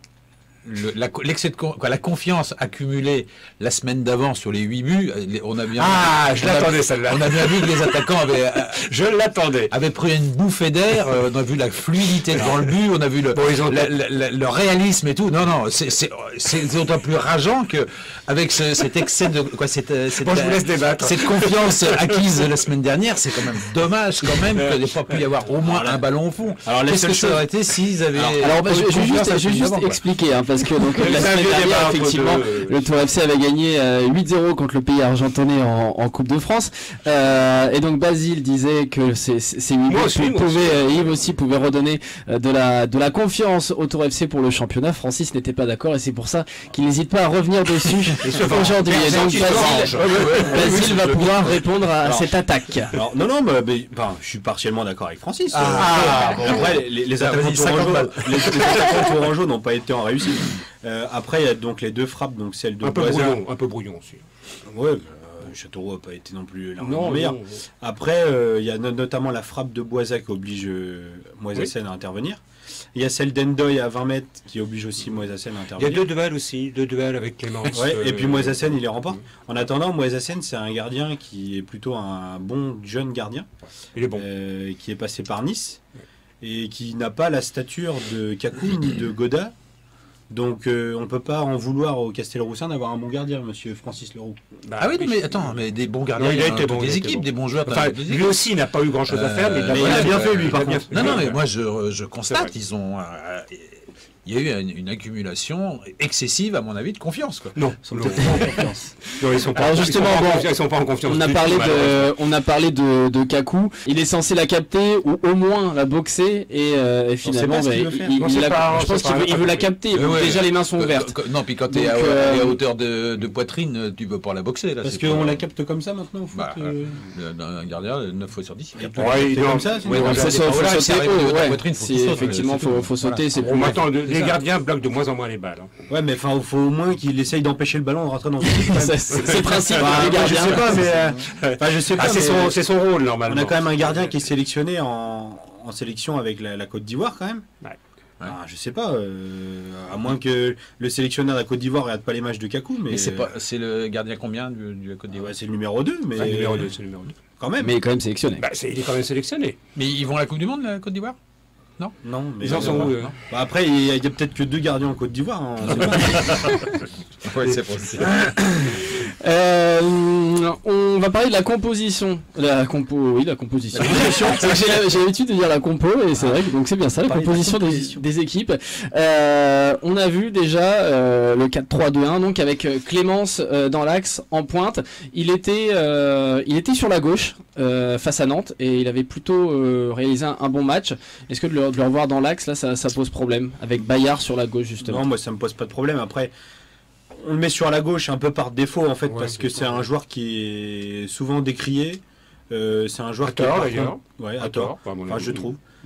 le- la, l'excès de con- quoi, la confiance accumulée la semaine d'avant sur les huit buts, euh, les- on a bien, Ah, je on a- l'attendais celle-là. on a bien vu que les attaquants avaient, euh, Je l'attendais. avaient pris une bouffée d'air. euh, on a vu la fluidité devant le but, on a vu le, Bon, ils ont- la- la- la- le réalisme et tout. Non, non, c'est c'est- c'est d'autant plus rageant que avec ce- cet excès de quoi, cette, euh, cette, Bon, je vous euh, laisse débattre. cette confiance acquise la semaine dernière, c'est quand même dommage quand même qu'il n'ait pas pu y avoir au moins un ballon au fond. Alors, la Qu'est-ce seule que ça chose- aurait été s'ils avaient Alors bah, je, je vais confiance juste, la je vais semaine juste d'avant, quoi. expliquer hein, parce que donc la C'est un semaine vieux dernière débat entre effectivement deux. le Tour F C avait gagné euh, huit zéro contre le pays argentinais en, en Coupe de France euh, et donc Basile disait que ces ces huit Moi buts aussi, moi pouvaient aussi. euh, Yves aussi pouvait redonner euh, de la de la confiance au Tour F C pour le championnat. Francis n'était pas d'accord et c'est pour ça qu'il n'hésite pas à revenir dessus aujourd'hui. Et donc Qui se venge. Basile, Basile va pouvoir répondre à Alors, cette attaque. Alors, non, non, mais, mais, enfin, je suis partiellement d'accord avec Francis. Ah, Euh, après, les, les Ah, attaquants vas-y, cinquante tourangeaux, balles. les, les attaquants tourangeaux n'ont pas été en réussite. Euh, après, il y a donc les deux frappes, donc celle de Un peu Boisa. brouillon, un peu brouillon aussi. Ouais, mais, euh, Châteauroux n'a pas été non plus largement Non, meilleur. non. Après, euh, il y a no- notamment la frappe de Boisa qui oblige euh, Moisassen à intervenir. Il y a celle d'Endoy à vingt mètres qui oblige aussi Moisassen à Il y a intervenir. deux duels aussi, deux duels avec Clémence. Ouais, et euh, puis Moisassen, il les remporte. En attendant, Moisassen, c'est un gardien qui est plutôt un bon jeune gardien, Il est bon. euh, qui est passé par Nice et qui n'a pas la stature de Kakou ni de Goda. Donc euh, on ne peut pas en vouloir au Castelroussin d'avoir un bon gardien, monsieur Francis Leroux. Bah, Ah oui, non, mais attends, mais des bons gardiens, Non, il a il y en été dans bon, toutes il a les été équipes, bon. des bons joueurs. dans Enfin, toutes les lui équipes. aussi n'a pas eu grand chose à faire, mais, Euh, il a mais il a bien fait, lui, par il a bien contre. fait. Non, non, Ouais. mais moi je, je C'est constate, vrai. ils ont, euh, il y a eu une, une accumulation excessive, à mon avis, de confiance. Quoi. Non, Ils sont non. peut-être pas en confiance. Non, ils sont pas, Alors ils sont justement, pas en bon, confiance- ils sont pas en confiance. On a du parlé tout, malheureusement. de, on a parlé de, de Kakou. Il est censé la capter ou au moins la boxer et, euh, et finalement, pas ce qu'il bah, veut faire. il- On il sait la- pas, on je pense sait qu'il pas. veut, il veut la capter. Ouais, ouais. Déjà les mains sont Euh, ouvertes. que- Non, puis quand tu es Donc, à, euh, à hauteur de, de poitrine, tu peux pas la boxer. Là, Parce c'est qu'on pas- la capte comme ça maintenant au foot. Bah, euh, euh, un gardien, neuf fois sur dix. il y a plus Ouais, de capter il doit- comme ça. sinon- Ouais, Donc, donc, c'est c'est ça, pas faut voilà, sauter si arrive haut, de ta ouais. poitrine, faut Si, qu'il saute, effectivement, c'est faut, tout. faut sauter, Voilà. c'est Bon, plus. maintenant, de- les ça. gardiens bloquent de moins en moins les balles. hein. Ouais, mais enfin, il faut au moins qu'il essaye d'empêcher le ballon de rentrer dans son but, quand même. C'est c'est le principe Bah, des moi, je gardiens. sais pas, mais euh, enfin, je sais pas. Ah, c'est mais son, c'est son rôle, on normalement. a quand même un gardien qui est sélectionné en, en sélection avec la, la Côte d'Ivoire quand même. Ouais. Ah, je sais pas, euh, à moins que le sélectionneur de la Côte d'Ivoire regarde pas les matchs de Kakou, mais, Mais c'est pas, c'est le gardien combien du, du Côte Ah d'Ivoire ouais, c'est le numéro deux, mais Enfin, le numéro deux, c'est le numéro deux. quand même. Mais il est quand même sélectionné. Bah, c'est- il est quand même sélectionné. Mais ils vont à la Coupe du Monde, la Côte d'Ivoire? Non, mais Ils en sont où, eux Bah, après, il y a, il y a peut-être que deux gardiens en Côte d'Ivoire. hein, on sait pas. Oui, c'est possible. Euh, on va parler de la composition. La compo, oui, la composition. C'est que J'ai j'ai l'habitude de dire la compo et c'est vrai que donc c'est bien ça, la Parler de la composition des, composition. des équipes. Euh, on a vu déjà euh, le quatre trois deux un donc avec euh, Clémence euh, dans l'axe en pointe. Il était, euh, il était sur la gauche euh, face à Nantes et il avait plutôt euh, réalisé un, un bon match. Est-ce que de le, de le revoir dans l'axe là, ça, ça pose problème avec Bayard sur la gauche justement? Non, moi ça me pose pas de problème. Après, on le met sur la gauche un peu par défaut en fait, Ouais, parce que c'est c'est ça. un joueur qui est souvent décrié. Euh, c'est un joueur À qui est tort, par d'ailleurs. contre- Ouais, à, À tort. tort, à mon Enfin, avis. je trouve.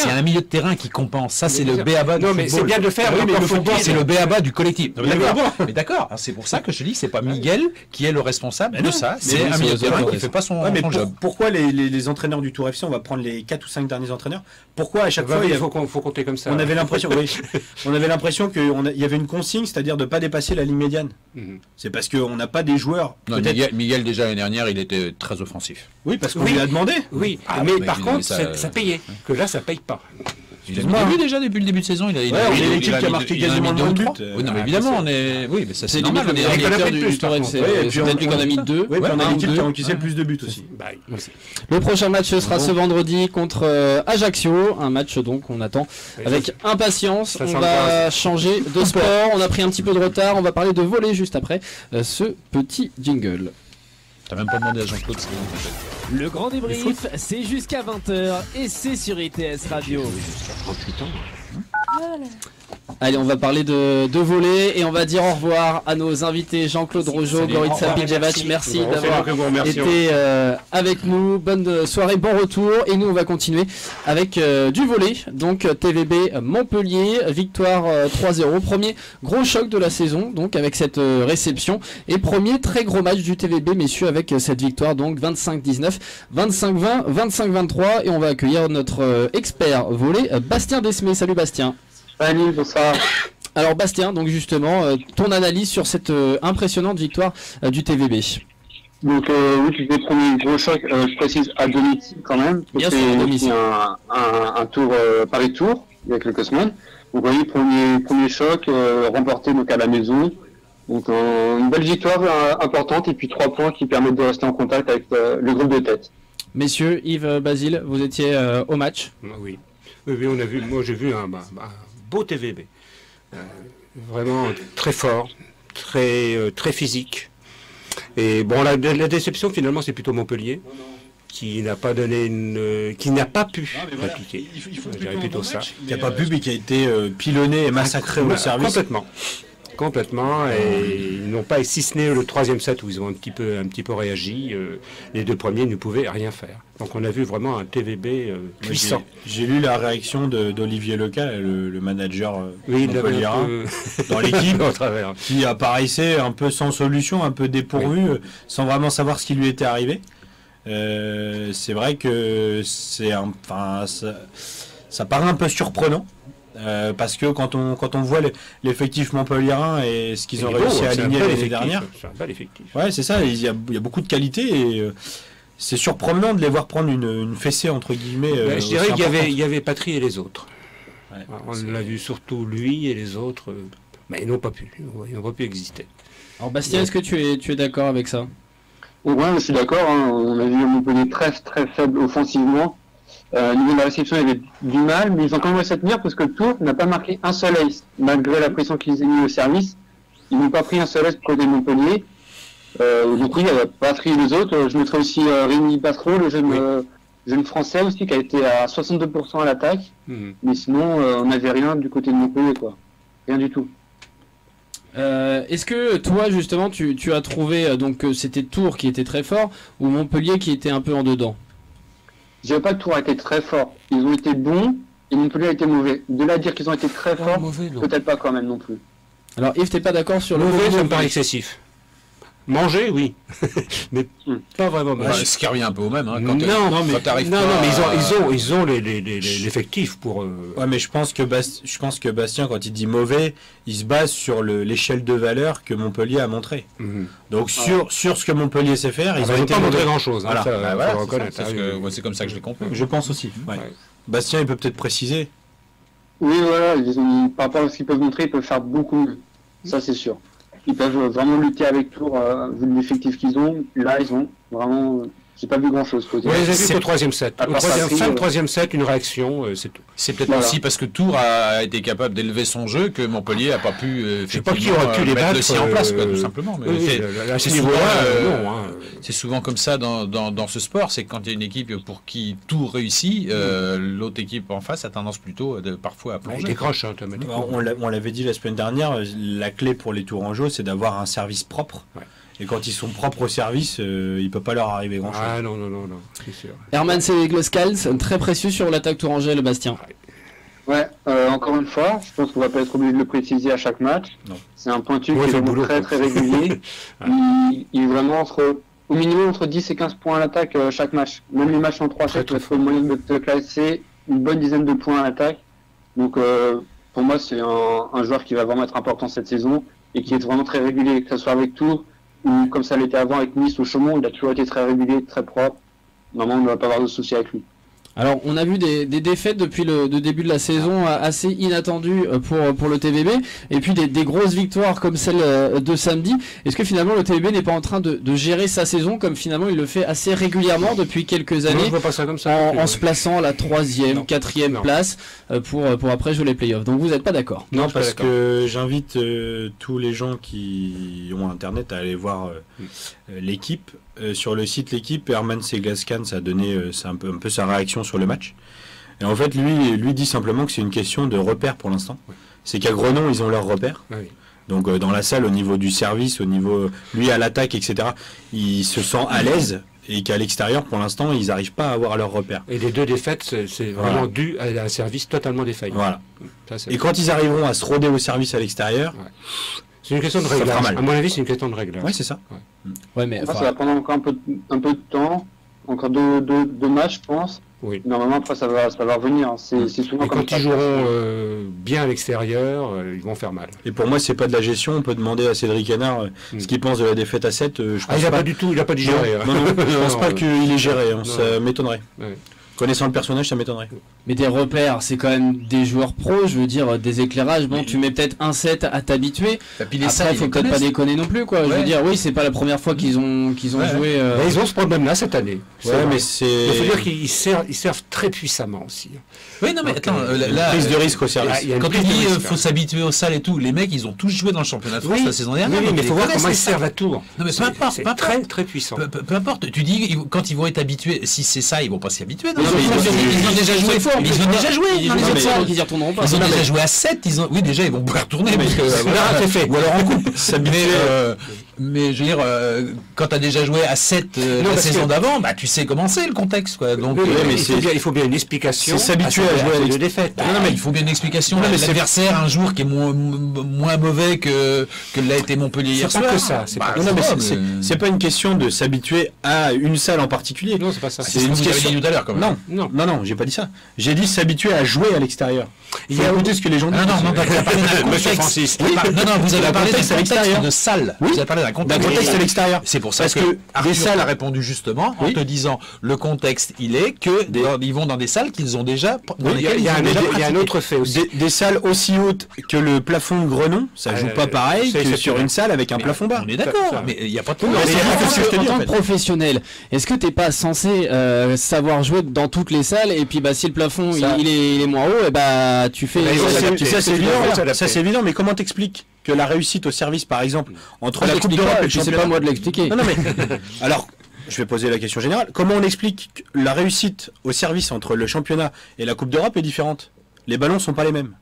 C'est un milieu de terrain qui compense. Ça, c'est Mais le bien béaba du Non, mais c'est football. bien de faire, Oui, oui, mais encore le faut football, dire- c'est le b a ba du collectif. Non, mais Mais d'accord. Mais d'accord, hein, c'est pour ça que je dis que c'est pas Miguel qui est le responsable Mais de non, ça. mais C'est oui, un c'est milieu de les terrain autres. qui fait pas son, Ouais, mais son pour- job. pourquoi les, les, les entraîneurs du Tour F C, on va prendre les quatre ou cinq derniers entraîneurs, pourquoi à chaque Bah fois oui, il y il a- faut, qu'on- faut compter comme ça. on avait l'impression, oui, on avait l'impression qu'il y avait une consigne, c'est-à-dire de ne pas dépasser la ligne médiane. Mhm. C'est parce qu'on n'a pas des joueurs. Non, peut-être- Miguel, Miguel, déjà l'année dernière, il était très offensif. Oui, parce qu'on Oui. lui a demandé. Oui, Ah, mais bah, par mais contre, ça, ça, euh, ça payait. Que là, ça paye pas. Il a Excuse-moi, mis hein. déjà depuis le début de saison. Il a, il Ouais, a, on est il a- l'équipe il a qui a mis- marqué il a quasiment mis le deux ou but. trois. Oui, non, mais Ah, évidemment, c'est- on est. Oui, mais ça C'est c'est normal. limite on est- le on est directeur plus du, de du plus, Tour par F C. contre. Oui, et Ouais, puis c'est on- peut-être lui qu'on a mis deux. Oui, puis Ouais, on a un, l'équipe qui deux. a encaissé le plus de buts aussi. Bah, aussi. Le prochain match ce sera Bon. ce vendredi contre euh, Ajaccio, un match donc on attend avec impatience. ça On sent va le changer de sport, on a pris un petit peu de retard, on va parler de volley juste après euh, ce petit jingle. T'as même pas demandé à Jean-Claude ce qu'il fait. Le grand débrief, c'est jusqu'à vingt heures et c'est sur I T S Radio. trente-huit ans. Allez, on va parler de, de volley et on va dire au revoir à nos invités Jean-Claude Rojo, Salut. Goritza Au revoir. Pidjevac, merci Bon, c'est d'avoir nous que vous remercions. été euh, avec nous. Bonne soirée, bon retour. Et nous, on va continuer avec euh, du volley. Donc T V B Montpellier, victoire euh, trois zéro. Premier gros choc de la saison, donc avec cette euh, réception. Et premier très gros match du T V B, messieurs, avec euh, cette victoire. Donc vingt-cinq dix-neuf, vingt-cinq vingt, vingt-cinq vingt-trois. Et on va accueillir notre euh, expert volley, euh, Bastien Desmé. Salut Bastien. Salut, bonsoir. Alors Bastien, donc justement, euh, ton analyse sur cette euh, impressionnante victoire euh, du T V B. Donc euh, oui, tu fais le premier gros choc, euh, je précise à domicile quand même. Bien C'est sûr, à domicile. un, un, un tour euh, Paris-Tour il y a quelques semaines. Donc oui, premier, premier choc, euh, remporté donc à la maison. Donc euh, une belle victoire euh, importante et puis trois points qui permettent de rester en contact avec euh, le groupe de tête. Messieurs, Yves, euh, Basile, vous étiez euh, au match. Ah Oui. Oui, oui, on a vu, moi j'ai vu un, un- un beau T V B. Euh, vraiment très fort, très, euh, très physique. Et bon, la, la déception finalement, c'est plutôt Montpellier, qui n'a pas donné une, euh, qui n'a pas pu répliquer. Je dirais plutôt ça. Qui n'a pas pu, mais qui a été euh, pilonné et massacré au Ouais, service. Complètement. Complètement, et ils n'ont pas, si ce n'est le troisième set où ils ont un petit peu, un petit peu réagi, euh, les deux premiers ne pouvaient rien faire. Donc on a vu vraiment un T V B euh, Moi, puissant. J'ai j'ai lu la réaction de- d'Olivier Leca, le, le manager euh, Oui, il avait montpelliérain, un peu dans l'équipe, au travers. qui apparaissait un peu sans solution, un peu dépourvu, euh, sans vraiment savoir ce qui lui était arrivé. Euh, c'est vrai que c'est un, enfin, ça, ça paraît un peu surprenant. euh, parce que quand on, quand on voit les- l'effectif montpelliérain et ce qu'ils ont Il est beau, réussi à c'est un aligner bel l'année effectif, dernière, C'est un bel effectif. ouais, c'est ça, il y, a, il y a beaucoup de qualité et euh, c'est surprenant de les voir prendre une, une fessée entre guillemets. euh, Ben, je dirais aussi qu'il y avait, importante. il y avait Patry et les autres. Ouais, On c'est- l'a vu surtout lui et les autres, euh, mais ils n'ont pas pu, ils n'ont pas pu exister. Alors Bastien, est-ce que tu es, tu es d'accord avec ça? Donc, ouais, je suis d'accord, hein, on a vu Montpellier très très faible offensivement. Euh, au niveau de la réception, il y avait du mal, mais ils ont quand même réussi à tenir parce que le Tour n'a pas marqué un seul ace. Malgré la pression qu'ils ont mis au service, ils n'ont pas pris un seul ace pour côté de Montpellier. Euh, donc oui, il y a Patry et les autres. Je mettrais aussi euh, Rémi Patron, le jeune, Oui. euh, jeune français aussi, qui a été à soixante-deux pour cent à l'attaque. Mhm. Mais sinon, euh, on n'avait rien du côté de Montpellier, quoi. Rien du tout. Euh, Est-ce que toi justement tu, tu as trouvé euh, donc que c'était Tours qui était très fort ou Montpellier qui était un peu en dedans? Je dirais pas que Tours a été très fort. Ils ont été bons et Montpellier a été mauvais. De là à dire qu'ils ont été très forts, mauvais, non. peut-être pas quand même non plus. Alors Yves, t'es pas d'accord sur le Mauvais, ça me paraît excessif. Manger, oui, mais Hmm. pas vraiment. Bah, ce qui revient un peu au même. Hein, quand non, t'es- non, quand mais, t'arrives non, pas non, mais ils ont, à- ils ont, ils ont les, les, les- les- l'effectif pour. euh, Ouais, mais je pense que Bas- je pense que Bastien, quand il dit mauvais, il se base sur le- l'échelle de valeur que Montpellier a montré. mhm. Donc sur, sur ce que Montpellier sait faire, Ah, ils bah, ont ils n'ont été pas montré mauvais. grand chose. Voilà. ça, Bah, faut voilà, le c'est reconnaître. ça, c'est ce hein. que- ouais, c'est comme ça que je l'ai compris. Je pense aussi. Ouais. Ouais. Bastien, il peut peut-être préciser. Oui, voilà, ils ont- par rapport à ce qu'ils peuvent montrer, ils peuvent faire beaucoup mieux. Ça, c'est sûr. Ils peuvent vraiment lutter avec Tours, euh, vu l'effectif qu'ils ont. Là, ils ont vraiment. euh, J'ai pas vu grand-chose. Ouais, j'ai vu C'est- qu'au troisième set. À Au part troisième, Patry, fin de euh, troisième set, une réaction, euh, c'est tout. C'est peut-être Voilà. aussi parce que Tours a été capable d'élever son jeu que Montpellier n'a pas pu euh, Je sais pas qui effectivement, aurait pu euh, les mettre battre. le sien en place, quoi, euh, tout simplement. Mais oui, c'est- à ce c'est niveau-là, souvent, euh, euh, non. hein. C'est souvent comme ça dans, dans, dans ce sport, c'est que quand il y a une équipe pour qui tout réussit, euh, l'autre équipe en face a tendance plutôt de, parfois à Il plonger. décroche hein, automatiquement. On l'a- on l'avait dit la semaine dernière, la clé pour les Tourangeaux, c'est d'avoir un service propre. Ouais. Et quand ils sont propres au service, euh, il peut pas leur arriver grand-chose. Ah non, non, non, non, c'est sûr. Herman Seligloskals, très précieux sur l'attaque tourangelle, Bastien. Ouais, Ouais, euh, encore une fois, je pense qu'on va pas être obligé de le préciser à chaque match. Non. C'est un pointu Ouais, qui c'est est le vraiment boulot, très quoi. très régulier. il, il est vraiment entre, au minimum entre dix et quinze points à l'attaque euh, chaque match. Même les matchs en trois Très, sets, tu très vas trouver le moyen de te classer une bonne dizaine de points à l'attaque. Donc euh, pour moi, c'est un, un joueur qui va vraiment être important cette saison et qui est vraiment très régulier, que ce soit avec Tours ou comme ça l'était avant avec Nice ou Chaumont, il a toujours été très régulier, très propre. Normalement, on ne va pas avoir de soucis avec lui. Alors, on a vu des, des défaites depuis le, le début de la saison assez inattendues pour, pour le T V B, et puis des, des grosses victoires comme celle de samedi. Est-ce que finalement le T V B n'est pas en train de, de gérer sa saison comme finalement il le fait assez régulièrement depuis quelques Non, années, je vois pas ça comme ça. en, non en plus, se ouais. plaçant à la troisième, Non. quatrième Non. place euh, pour, pour après jouer les playoffs. Donc vous n'êtes pas d'accord? Non, je suis pas parce d'accord. que j'invite euh, tous les gens qui ont internet à aller voir euh, Mm. euh, l'équipe. Euh, sur le site L'équipe, Herman Seglaskan, ça a donné euh, c'est un, peu, un peu sa réaction sur le match. Et en fait, lui, lui dit simplement que c'est une question de repère pour l'instant. Ouais. C'est qu'à Grenon, ils ont leur repère. Ah oui. Donc euh, dans la salle, au niveau du service, au niveau, lui à l'attaque, et cetera, il se sent à l'aise. Et qu'à l'extérieur, pour l'instant, ils n'arrivent pas à avoir leur repère. Et les deux défaites, c'est c'est Voilà. vraiment dû à un service totalement défaillant. Voilà. Ça, c'est Et quand ils arriveront à se rôder au service à l'extérieur, c'est une question de ça fera réglage. mal. À mon avis, c'est une question de réglage. ouais, c'est ça. Ouais, mais Après, enfin, ça va prendre encore un peu, un peu de temps, encore deux, deux, deux matchs, je pense. Oui. Normalement, après, ça va, ça va revenir. C'est c'est souvent Et comme quand ça. ils joueront euh, bien à l'extérieur, euh, ils vont faire mal. Et pour moi, c'est pas de la gestion. On peut demander à Cédric Hénard euh, Mm. ce qu'il pense de la défaite à sept. euh, je Ah, pense il n'a pas. pas du tout, il n'a pas digéré. hein. Non, non, je pense pas Non, qu'il est géré. hein, Non. Ça m'étonnerait. Ouais. Connaissant le personnage, ça m'étonnerait. mais des repères, c'est quand même des joueurs pros, je veux dire, des éclairages. Bon, Mais- tu mets peut-être un set à t'habituer. Et puis les Après, salles, faut ils peut-être pas connaissent. déconner non plus, quoi. Je Ouais. veux dire, oui, c'est pas la première fois qu'ils ont, qu'ils ont Ouais. joué. euh, Mais ils ont ce problème-là cette année. C'est Ouais, vrai. mais c'est. Il faut dire qu'ils servent, ils servent très puissamment aussi. Oui, non, mais Donc, attends, euh, euh, là, Prise de euh, risque au service. il y a une quand tu prise de dis risque, euh, faut hein. s'habituer aux salles et tout, les mecs, ils ont tous joué dans le championnat de France Oui. la saison Oui, dernière. oui, donc mais il ils faut voir connaissent comment les ils servent salles. à Tours. Non, mais peu C'est- importe, c'est peu importe. très très puissant. Peu, peu- peu importe, tu dis ils- quand ils vont être habitués, si c'est ça, ils vont pas s'y habituer. Non, Ils ont mais fait- ils, ils ont déjà joué. fois, en Ils plus. ont déjà joué. Ils dans ont les déjà autres joué, salles. donc ils y retourneront pas. Ils ont Non, déjà mais- joué à sept, ils ont... oui déjà ils vont pouvoir retourner parce que, euh, voilà, c'est fait. ou alors en coupe. S'habituer. Mais, euh, mais je veux dire, euh, quand tu as déjà joué à sept euh, Non, la parce saison que- d'avant, bah tu sais comment c'est le contexte quoi. Donc Oui, euh, mais mais il, faut c'est- bien, il faut bien une explication. c'est s'habituer à ces- jouer à ces l'ex- deux défaites. non, non, mais il faut bien une explication. Non, mais c'est- L'adversaire, un jour qui est moins, moins mauvais que, que l'a été Montpellier hier C'est pas soir. que ça, c'est Bah, pas Non, non, mais ça, c'est- c'est c'est pas une question de s'habituer à une salle en particulier. Non, c'est pas ça. C'est ce que vous avez dit tout à l'heure quand même. Non, Non. non, non, j'ai pas dit ça. J'ai dit s'habituer à jouer à l'extérieur. Il Il faut y a- écouter ce que les gens disent. Ah non, non, vous avez parlé d'un Monsieur contexte. Francis. Oui, par- non, non, vous avez Un parlé d'un contexte à contexte l'extérieur. de salle. Oui. Vous avez parlé d'un D'un contexte. contexte à l'extérieur. C'est pour ça Parce que, que Arthur des salles- a répondu justement en Oui. te disant le contexte il est que Des- dans- ils vont dans des salles qu'ils ont déjà dans Oui, il y a, lesquelles il y a ils ont un, déjà il y a un pratiqué. autre fait aussi. Des, des salles aussi hautes que le plafond de Grenon, ça joue Euh, pas pareil c'est que sur exceptionnel. une salle avec un Mais plafond bas. On est d'accord, Ça- mais il n'y a pas de Non, problème. mais Mais c'est il y a pas pas ce que de- je te en dis, tant en que fait. professionnel, est-ce que t'es pas censé euh, savoir jouer dans toutes les salles et puis bah si le plafond Ça- il, il est, il est moins haut et bah tu fais Bah, ils Ça, vont c'est- s'adapter. ça, c'est C'est évident, tout à fait ça, s'adapter. c'est évident, mais comment t'expliques que la réussite au service, par exemple, entre Ah, la Coupe j'explique d'Europe pas, et le puis c'est championnat pas moi de l'expliquer. Non, non, mais alors, je vais poser la question générale. Comment on explique que la réussite au service entre le championnat et la Coupe d'Europe est différente? Les ballons sont pas les mêmes.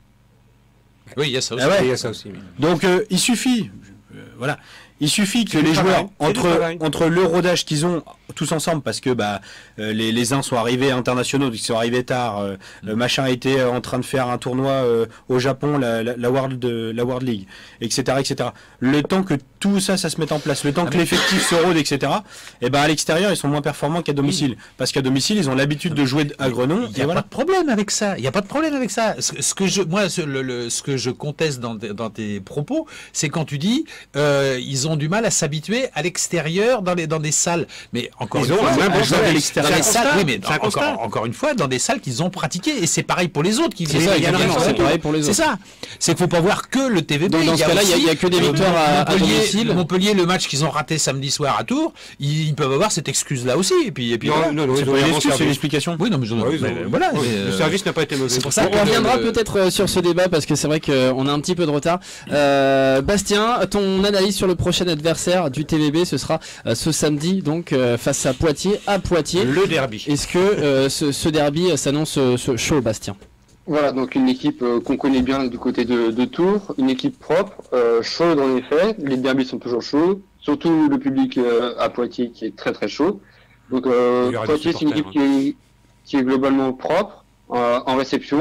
Oui, il y a ça aussi. Ah ouais. Il y a ça aussi. oui. Donc euh, il suffit, euh, voilà, il suffit que C'est du les travail, joueurs c'est du entre travail. entre le rodage qu'ils ont tous ensemble, parce que bah euh, les, les uns sont arrivés internationaux, ils sont arrivés tard. Euh, euh, machin était euh, en train de faire un tournoi euh, au Japon, la, la, la World la World League, et cetera, et cetera. Le temps que tout ça, ça se mette en place, le temps que l'effectif se rôde, et cetera. Et ben à l'extérieur, ils sont moins performants qu'à domicile, parce qu'à domicile, ils ont l'habitude de jouer à Grenon. Il n'y Et a voilà. pas de problème avec ça. Il n'y a pas de problème avec ça. Ce, ce que je, moi, ce, le, le- ce que je conteste dans, dans tes propos, c'est quand tu dis euh, ils ont du mal à s'habituer à l'extérieur dans les dans des salles. Mais encore Ils une ont fois, un moins bon à jouer salaire. à l'extérieur. C'est Dans un des salles, constat. oui, mais C'est un encore, constat. encore une fois, dans des salles qu'ils ont pratiquées. Et c'est pareil pour les autres qui C'est viennent- ça, qui viennent exactement, faire c'est le tour. pareil pour les C'est autres. ça. C'est qu'il faut pas voir que le T V B. Donc, dans ce cas-là, il y a- il y a que des aussi, victoires à- à Montpellier, domicile. Montpellier, le match qu'ils ont raté samedi soir à Tours, ils, ils peuvent avoir cette excuse-là aussi. Et puis, et puis Non, voilà. non, non, C'est ils ont pas eu un une bon excuse, c'est une service. explication. Oui, non, mais je Ouais, ils ont- mais voilà. oui, mais, le euh, service n'a pas été mauvais. c'est pour ça On que reviendra le- peut-être euh, sur ce débat parce que c'est vrai qu'on a un petit peu de retard. Euh, Bastien, ton analyse sur le prochain adversaire du T V B, ce sera euh, ce samedi donc euh, face à Poitiers, à Poitiers. Le derby. Est-ce que euh, ce, ce derby euh, s'annonce euh, ce chaud, Bastien? Voilà, donc une équipe euh, qu'on connaît bien du côté de, de Tours, une équipe propre, euh, chaude en effet, les derbys sont toujours chauds, surtout le public euh, à Poitiers qui est très très chaud. Donc euh, Il y aura des Poitiers c'est une équipe supporters, qui est, qui est globalement propre euh, en réception,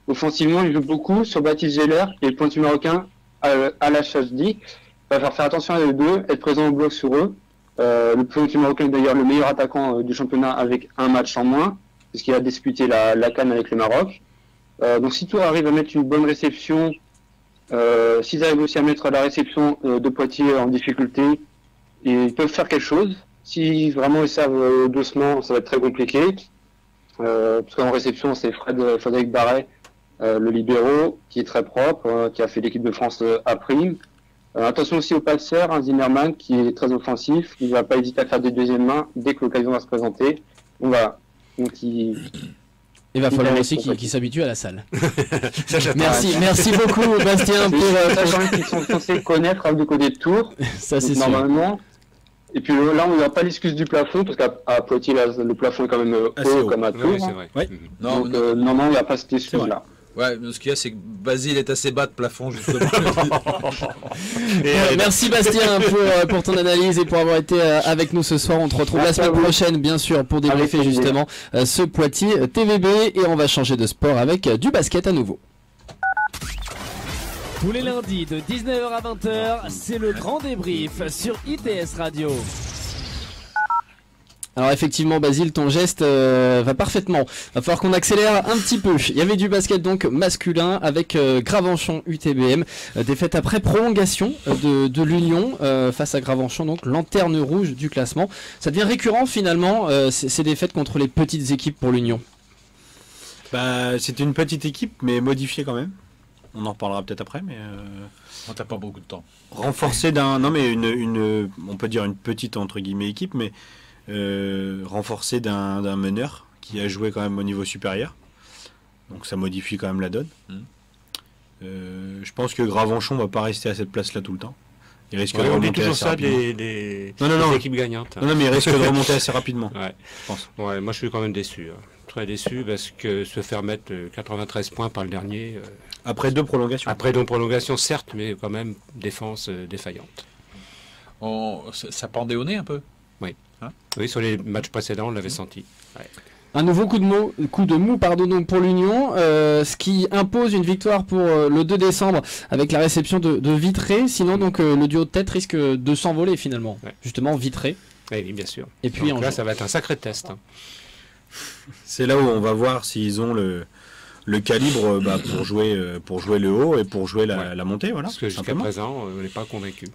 Offensivement, il joue beaucoup sur Baptiste Geller et le pointu marocain Al Chazdi. Il va falloir faire attention à les deux, être présent au bloc sur eux. Euh, le pointu marocain est d'ailleurs le meilleur attaquant euh, du championnat avec un match en moins, puisqu'il a disputé la, la CAN avec le Maroc. Euh, donc si Tours arrive à mettre une bonne réception, euh, s'ils arrivent aussi à mettre la réception euh, de Poitiers en difficulté, ils peuvent faire quelque chose. Si vraiment ils servent euh, doucement, ça va être très compliqué. Euh, parce qu'en réception, c'est Fred, Frédéric Barret, euh, le libéro, qui est très propre, euh, qui a fait l'équipe de France euh, à prime. Euh, attention aussi au passeur, un Zimmerman qui est très offensif, qui ne va pas hésiter à faire des deuxièmes mains dès que l'occasion va se présenter. Donc voilà. Donc il, il va falloir aussi qu'il qu'il s'habitue à la salle. merci, merci beaucoup Bastien pour. Euh, Sachant qu'ils sont censés connaître du côté de Tours. Ça c'est sûr. Normalement. Et puis là, on n'a pas l'excuse du plafond, parce qu'à à Poitiers, là, le plafond est quand même haut, haut comme à Tours. Oui, c'est vrai. Ouais. Non, Donc, euh, non, non, il n'y a pas cette excuse-là. Ouais, mais ce qu'il y a, c'est que Basile est assez bas de plafond, justement. et, euh, merci Bastien pour, pour ton analyse et pour avoir été avec nous ce soir. On te retrouve merci la semaine prochaine, bien sûr, pour débriefer justement ce Poitiers T V B. Et on va changer de sport avec du basket à nouveau. Tous les lundis de dix-neuf heures à vingt heures, c'est le grand débrief sur I T S Radio. Alors effectivement Basile, ton geste euh, va parfaitement. Va falloir qu'on accélère un petit peu. Il y avait du basket donc masculin avec euh, Gravenchon U T B M. Euh, défaite après prolongation euh, de, de l'Union euh, face à Gravenchon, donc lanterne rouge du classement. Ça devient récurrent finalement euh, ces, ces défaites contre les petites équipes pour l'Union. Bah, c'était une petite équipe mais modifiée quand même. On en reparlera peut-être après, mais euh, on n'a pas beaucoup de temps. Renforcé d'un, non mais une, une, on peut dire une petite entre guillemets équipe, mais euh, renforcé d'un, d'un meneur qui a joué quand même au niveau supérieur. Donc ça modifie quand même la donne. Mmh. Euh, je pense que Gravenchon va pas rester à cette place-là tout le temps. Il risque ouais, de on dit remonter toujours assez ça rapidement. des, des, non, non, non. des équipes gagnantes. Non, non, mais il risque de remonter assez rapidement. Ouais. Je pense. Ouais, moi je suis quand même déçu. Hein. Très déçu parce que se faire mettre quatre-vingt-treize points par le dernier. Euh, après deux prolongations. Après deux prolongations, certes, mais quand même défense euh, défaillante. On, ça pendait au nez un peu. Oui. Hein oui, sur les matchs précédents, on l'avait senti. Ouais. Un nouveau coup de mou, coup de mou pardon, donc pour l'Union, euh, ce qui impose une victoire pour euh, le deux décembre avec la réception de, de Vitré. Sinon, donc euh, le duo de tête risque de s'envoler finalement. Ouais. Justement, Vitré. Oui, bien sûr. Et puis donc, là, ça va être un sacré test. Hein. C'est là où on va voir s'ils ont le, le calibre bah, pour, jouer, pour jouer le haut et pour jouer la, ouais. la montée. Voilà, parce que jusqu'à présent, on n'est pas convaincu.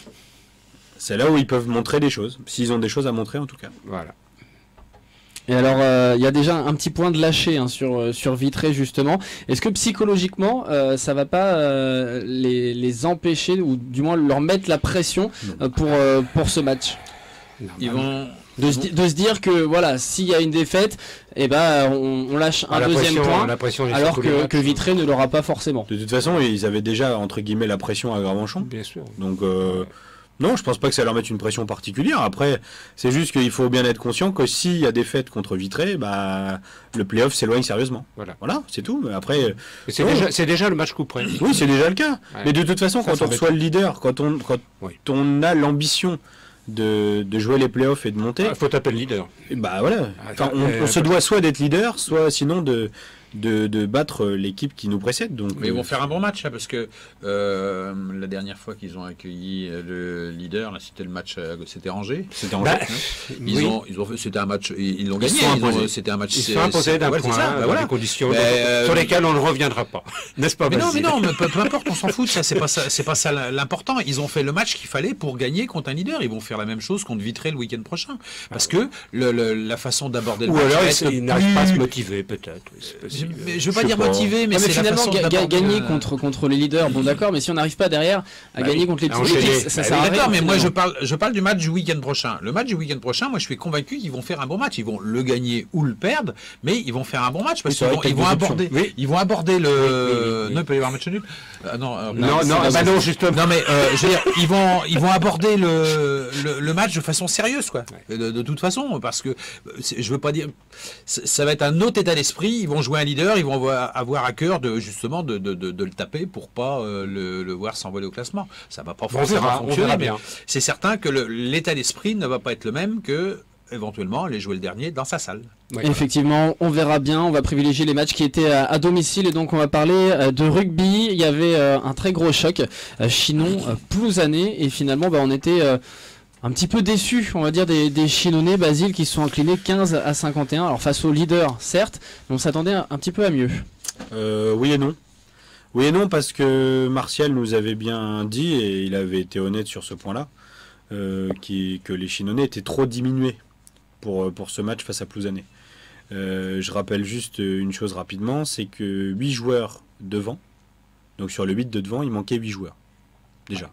C'est là où ils peuvent montrer des choses, s'ils ont des choses à montrer en tout cas. Voilà. Et alors, il euh, y a déjà un petit point de lâcher hein, sur, sur Vitré, justement. Est-ce que psychologiquement, euh, ça va pas euh, les, les empêcher, ou du moins leur mettre la pression euh, pour, euh, pour ce match? Non, Ils vont... De se, de se dire que voilà, s'il y a une défaite, eh ben, on, on lâche un ah, deuxième pression, point, la pression alors que, que Vitré ne l'aura pas forcément. De toute façon, ils avaient déjà, entre guillemets, la pression à Gravenchon. Bien sûr. Donc... Euh, ouais. Non, je pense pas que ça leur mette une pression particulière. Après, c'est juste qu'il faut bien être conscient que s'il y a des défaite contre Vitré, bah, le play-off s'éloigne sérieusement. Voilà, voilà, c'est tout. Mais après, c'est déjà, c'est déjà le match coup près. Oui, c'est déjà le cas. Ouais. Mais de toute façon, ça, quand on reçoit le leader, quand on, quand oui. on a l'ambition de, de jouer les playoffs et de monter, il ah, faut taper le leader. Et bah voilà. Enfin, on, on se doit soit d'être leader, soit sinon de De, de battre l'équipe qui nous précède. Donc, mais ils vont faire un bon match, hein, parce que euh, la dernière fois qu'ils ont accueilli le leader, là, c'était le match, c'était Angers. C'était Angers. Bah, ils, oui. ont, ils ont fait, c'était un match, ils l'ont gagné. C'était un match. Ils sont imposés d'un point, ça, bah, voilà. Des conditions mais, euh, sur lesquelles on ne reviendra pas, n'est-ce pas? Mais non, mais non, mais peu, peu importe, on s'en fout. Ça, c'est pas ça, c'est pas ça l'important. Ils ont fait le match qu'il fallait pour gagner contre un leader. Ils vont faire la même chose contre Vitré le week-end prochain, parce que le, le, la façon d'aborder le Ou match. Ou alors ils n'arrivent pas à se motiver, peut-être. Mais je veux pas dire motivé, mais, mais c'est finalement la façon ga gagner euh... contre contre les leaders. Bon d'accord, mais si on n'arrive pas derrière à bah gagner oui. contre les petits équipes, ça, ça bah sert à rien. D'accord, mais moi je parle je parle du match du week-end prochain. Le match du week-end prochain, moi je suis convaincu qu'ils vont faire un bon match. Ils vont le gagner ou le perdre, mais ils vont faire un bon match parce qu'ils vont, ils vont aborder oui. ils vont aborder le oui, oui, oui. non, il peut y avoir un match nul. Euh, non, euh, non, non, bah non, justement. Non, mais euh, je veux dire, ils vont, ils vont aborder le, le, le match de façon sérieuse, quoi. Ouais. De, de toute façon, parce que je veux pas dire, ça va être un autre état d'esprit. Ils vont jouer un leader, ils vont avoir, avoir à cœur de justement de, de, de, de le taper pour pas euh, le, le voir s'envoler au classement. Ça va pas forcément verra, fonctionner, mais c'est certain que l'état d'esprit ne va pas être le même que éventuellement aller jouer le dernier dans sa salle. Ouais. Effectivement, on verra bien. On va privilégier les matchs qui étaient à, à domicile et donc on va parler euh, de rugby. Il y avait euh, un très gros choc, euh, Chinon, euh, Plouzané, et finalement bah, on était euh, un petit peu déçus, on va dire, des, des Chinonnais, Basile, qui se sont inclinés quinze à cinquante et un. Alors face au leader, certes, mais on s'attendait un, un petit peu à mieux. Euh, oui et non. Oui et non, parce que Martial nous avait bien dit, et il avait été honnête sur ce point-là, euh, qui, que les Chinonnais étaient trop diminués pour, pour ce match face à Plouzané. Euh, je rappelle juste une chose rapidement, c'est que huit joueurs devant, donc sur le huit de devant, il manquait huit joueurs, déjà.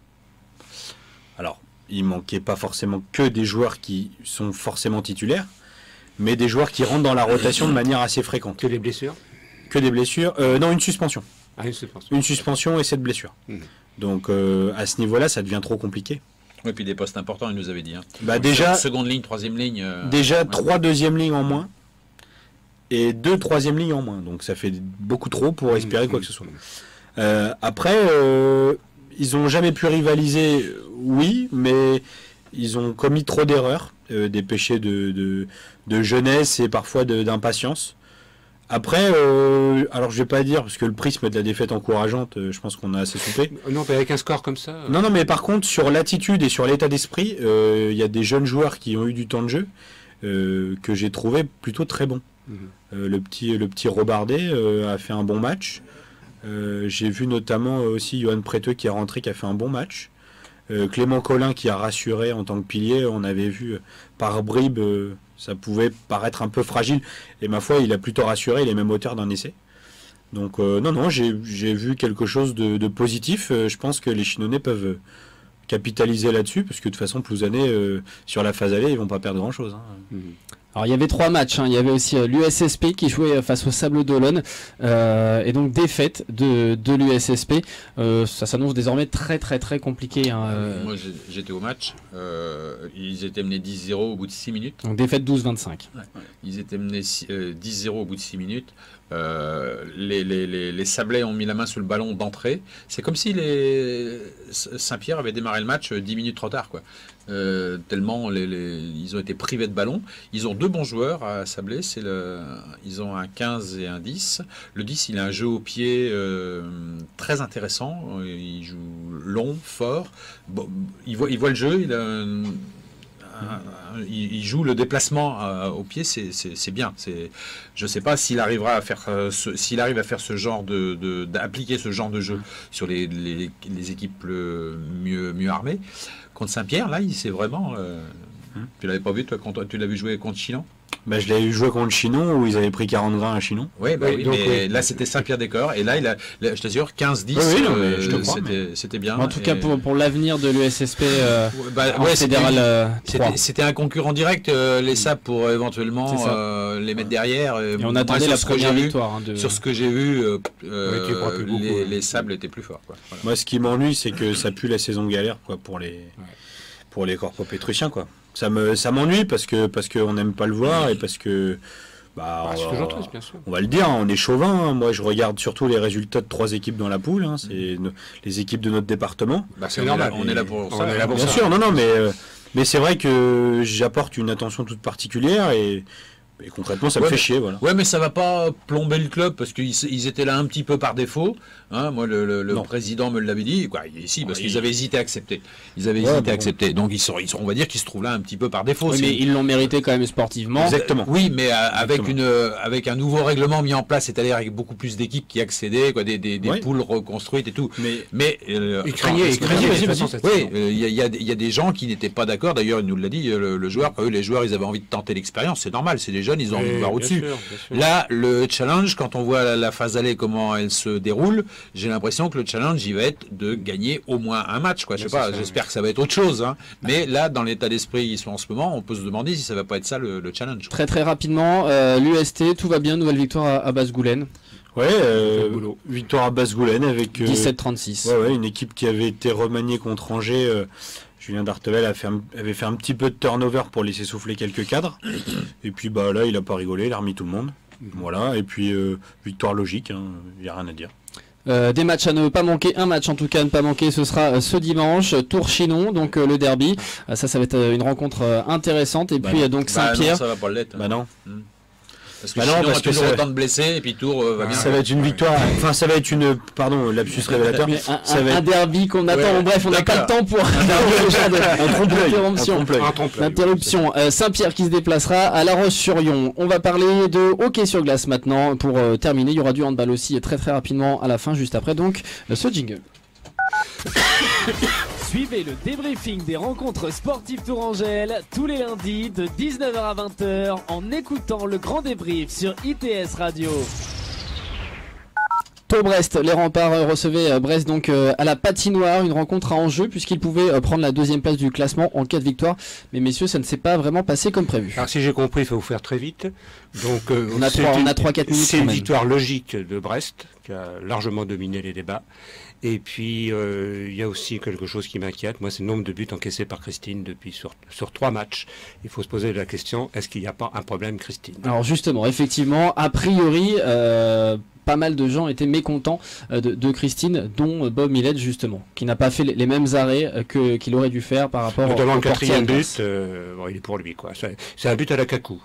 Alors, il manquait pas forcément que des joueurs qui sont forcément titulaires, mais des joueurs qui rentrent dans la rotation de manière assez fréquente. Que les blessures Que des blessures, euh, non, une suspension. Ah, une suspension. Une suspension et sept blessures. Mmh. Donc euh, à ce niveau-là, ça devient trop compliqué. Et puis des postes importants, il nous avait dit. Hein. Bah déjà, seconde ligne, troisième ligne. Euh, déjà ouais. trois deuxième lignes en moins et deux troisième lignes en moins. Donc ça fait beaucoup trop pour espérer quoi que ce soit. Euh, après, euh, ils n'ont jamais pu rivaliser, oui, mais ils ont commis trop d'erreurs, euh, des péchés de, de, de jeunesse et parfois de, d'impatience. Après, euh, alors je vais pas dire, parce que le prisme de la défaite encourageante, euh, je pense qu'on a assez soupé. Non, mais avec un score comme ça... Euh... Non, non, mais par contre, sur l'attitude et sur l'état d'esprit, il euh, y a des jeunes joueurs qui ont eu du temps de jeu, euh, que j'ai trouvé plutôt très bons. Mmh. Euh, le petit, le petit Robardet euh, a fait un bon match. Euh, j'ai vu notamment aussi Johan Préteux qui est rentré, qui a fait un bon match. Euh, Clément Collin qui a rassuré en tant que pilier. On avait vu euh, par bribes, euh, ça pouvait paraître un peu fragile. Et ma foi, il a plutôt rassuré, il est même auteur d'un essai. Donc euh, non, non, j'ai, j'ai vu quelque chose de, de positif. Euh, je pense que les Chinonnais peuvent capitaliser là-dessus, parce que de toute façon, Plouzané, euh, sur la phase allée, ils vont pas perdre grand-chose. Hein. Mmh. Alors il y avait trois matchs, hein. Il y avait aussi euh, l'U S S P qui jouait face au Sable d'Olonne, euh, et donc défaite de, de l'U S S P. Euh, ça s'annonce désormais très très très compliqué. Hein, euh... Moi j'étais au match, euh, ils étaient menés dix zéro au bout de six minutes. Donc défaite douze vingt-cinq. Ouais. Ils étaient menés euh, dix zéro au bout de six minutes. Euh, les, les, les, les Sablés ont mis la main sur le ballon d'entrée. C'est comme si les Saint-Pierre avait démarré le match dix minutes trop tard, quoi. Euh, tellement les, les, ils ont été privés de ballon. Ils ont deux bons joueurs à Sablé, c'est le, ils ont un quinze et un dix. Le dix, il a un jeu au pied euh, très intéressant. Il joue long, fort. Bon, il voit, il voit le jeu. Il a un, un, il, il joue le déplacement euh, au pied, c'est, c'est, c'est bien. C'est, je sais pas s'il arrivera à faire, euh, ce, s'il arrive à faire ce genre de, de d'appliquer ce genre de jeu sur les, les, les équipes le mieux, mieux armées. Contre Saint-Pierre, là, il s'est vraiment. Euh... Hum. Tu l'avais pas vu, toi, quand tu l'as vu jouer contre Chinon? Bah, je l'avais vu jouer contre Chinon, où ils avaient pris quarante grains à Chinon. Ouais, bah, oui, donc, mais oui. Là, c'était Saint-Pierre-des-Corps. Et là, il a, là, je t'assure, quinze dix, oui, oui, non, euh, je te crois, c'était, mais... c'était bien. En tout et... cas, pour, pour l'avenir de l'U S S P euh, bah, en ouais, fédéral euh, c'était, c'était un concurrent direct, euh, les S A P, pour éventuellement euh, les mettre derrière. Et on attendait la première victoire. Hein, de... Sur ce que j'ai vu, euh, euh, oui, beaucoup, les, les Sables étaient plus forts. Quoi. Voilà. Moi, ce qui m'ennuie, c'est que ça pue la saison galère, quoi, pour les, ouais. pour les corpos pétruciens, quoi. Ça me, ça m'ennuie parce que parce qu'on n'aime pas le voir et parce que bah, bah, c'est on, toujours triste, bien sûr. On va le dire, on est chauvin. Hein. Moi, je regarde surtout les résultats de trois équipes dans la poule. Hein. C'est no, les équipes de notre département. Bah, c'est on normal. Est là, on est là pour ça. On est là pour bien ça. sûr, non, non, mais euh, mais c'est vrai que j'apporte une attention toute particulière et. Et concrètement, ça ouais, me fait mais, chier, voilà. Ouais, mais ça va pas plomber le club parce qu'ils ils étaient là un petit peu par défaut. Hein, moi, le, le, le président me l'avait dit. Quoi, ici, parce ouais, qu'ils il... avaient hésité à accepter. Ils avaient ouais, hésité bon, à accepter. Donc, ils sont, ils sont, on va dire qu'ils se trouvent là un petit peu par défaut. Oui, mais ils l'ont mérité quand même sportivement. Exactement. Euh, oui, mais euh, avec une, euh, avec un nouveau règlement mis en place, c'est-à-dire avec beaucoup plus d'équipes qui accédaient, quoi, des, des, des ouais. poules reconstruites et tout. Mais, mais euh, ils craignaient, ils craignaient. Oui, il euh, y, y, a, y a des gens qui n'étaient pas d'accord. D'ailleurs, il nous l'a dit, le, le joueur. Eux, les joueurs, ils avaient envie de tenter l'expérience. C'est normal. C'est des jeunes, ils ont envie de voir au-dessus. Sûr, là, le challenge, quand on voit la, la phase allée, comment elle se déroule, j'ai l'impression que le challenge, il va être de gagner au moins un match. Quoi. Je sais pas, j'espère que ça va être autre chose. Hein. Mais là, dans l'état d'esprit qu'ils sont en ce moment, on peut se demander si ça va pas être ça le, le challenge. Très très rapidement, euh, l'U S T, tout va bien, nouvelle victoire à, à Basse-Goulaine. Ouais, euh, victoire à Basse-Goulaine avec euh, dix-sept trente-six. Ouais, ouais, une équipe qui avait été remaniée contre Angers. Euh, Julien Dartevel a fait un, avait fait un petit peu de turnover pour laisser souffler quelques cadres. Et puis bah là, il a pas rigolé, il a remis tout le monde. Voilà, et puis euh, victoire logique, il hein, n'y a rien à dire. Euh, des matchs à ne pas manquer, un match en tout cas à ne pas manquer, ce sera euh, ce dimanche, Tours-Chinon, donc euh, le derby. Euh, ça, ça va être euh, une rencontre euh, intéressante. Et bah puis euh, donc Saint-Pierre. Bah non, ça va pas l'être. Bah non. Mmh. Parce que Bah non, sinon, parce on a que toujours ça- autant de blessés et puis Tours euh, va bien. Ça va être une victoire, enfin ça va être une, pardon, lapsus révélateur, Mais un, ça un- va un être derby qu'on attend. Ouais, Bon, bref, on n'a pas le temps pour ce genre de- un trompe-l'œil, un d'interruption. trompe-l'œil. Un trompe-l'œil. L'interruption. Euh, Saint-Pierre qui se déplacera à La Roche-sur-Yon. On va parler de hockey sur glace maintenant pour euh, terminer. Il y aura du handball aussi très très rapidement à la fin, juste après donc euh, ce jingle. Suivez le débriefing des rencontres sportives tourangelles tous les lundis de dix-neuf heures à vingt heures en écoutant le grand débrief sur I T S Radio. Tours-Brest, les remparts euh, recevaient euh, Brest donc euh, à la patinoire, une rencontre à enjeu puisqu'ils pouvaient euh, prendre la deuxième place du classement en cas de victoire. Mais messieurs, ça ne s'est pas vraiment passé comme prévu. Alors si j'ai compris, il faut vous faire très vite. Donc euh, On a c'est trois- on une- a trois, quatre minutes C'est quand une même. victoire logique de Brest qui a largement dominé les débats. Et puis euh, il y a aussi quelque chose qui m'inquiète. Moi, c'est le nombre de buts encaissés par Christine depuis sur, sur trois matchs. Il faut se poser la question, est-ce qu'il n'y a pas un problème, Christine? Alors justement, effectivement, a priori, euh, pas mal de gens étaient mécontents euh, de, de Christine, dont euh, Bob Millet justement, qui n'a pas fait les, les mêmes arrêts euh, que qu'il aurait dû faire par rapport Notamment au le quatrième portier but, euh, bon, il est pour lui, quoi. C'est c'est un but à la Kakou.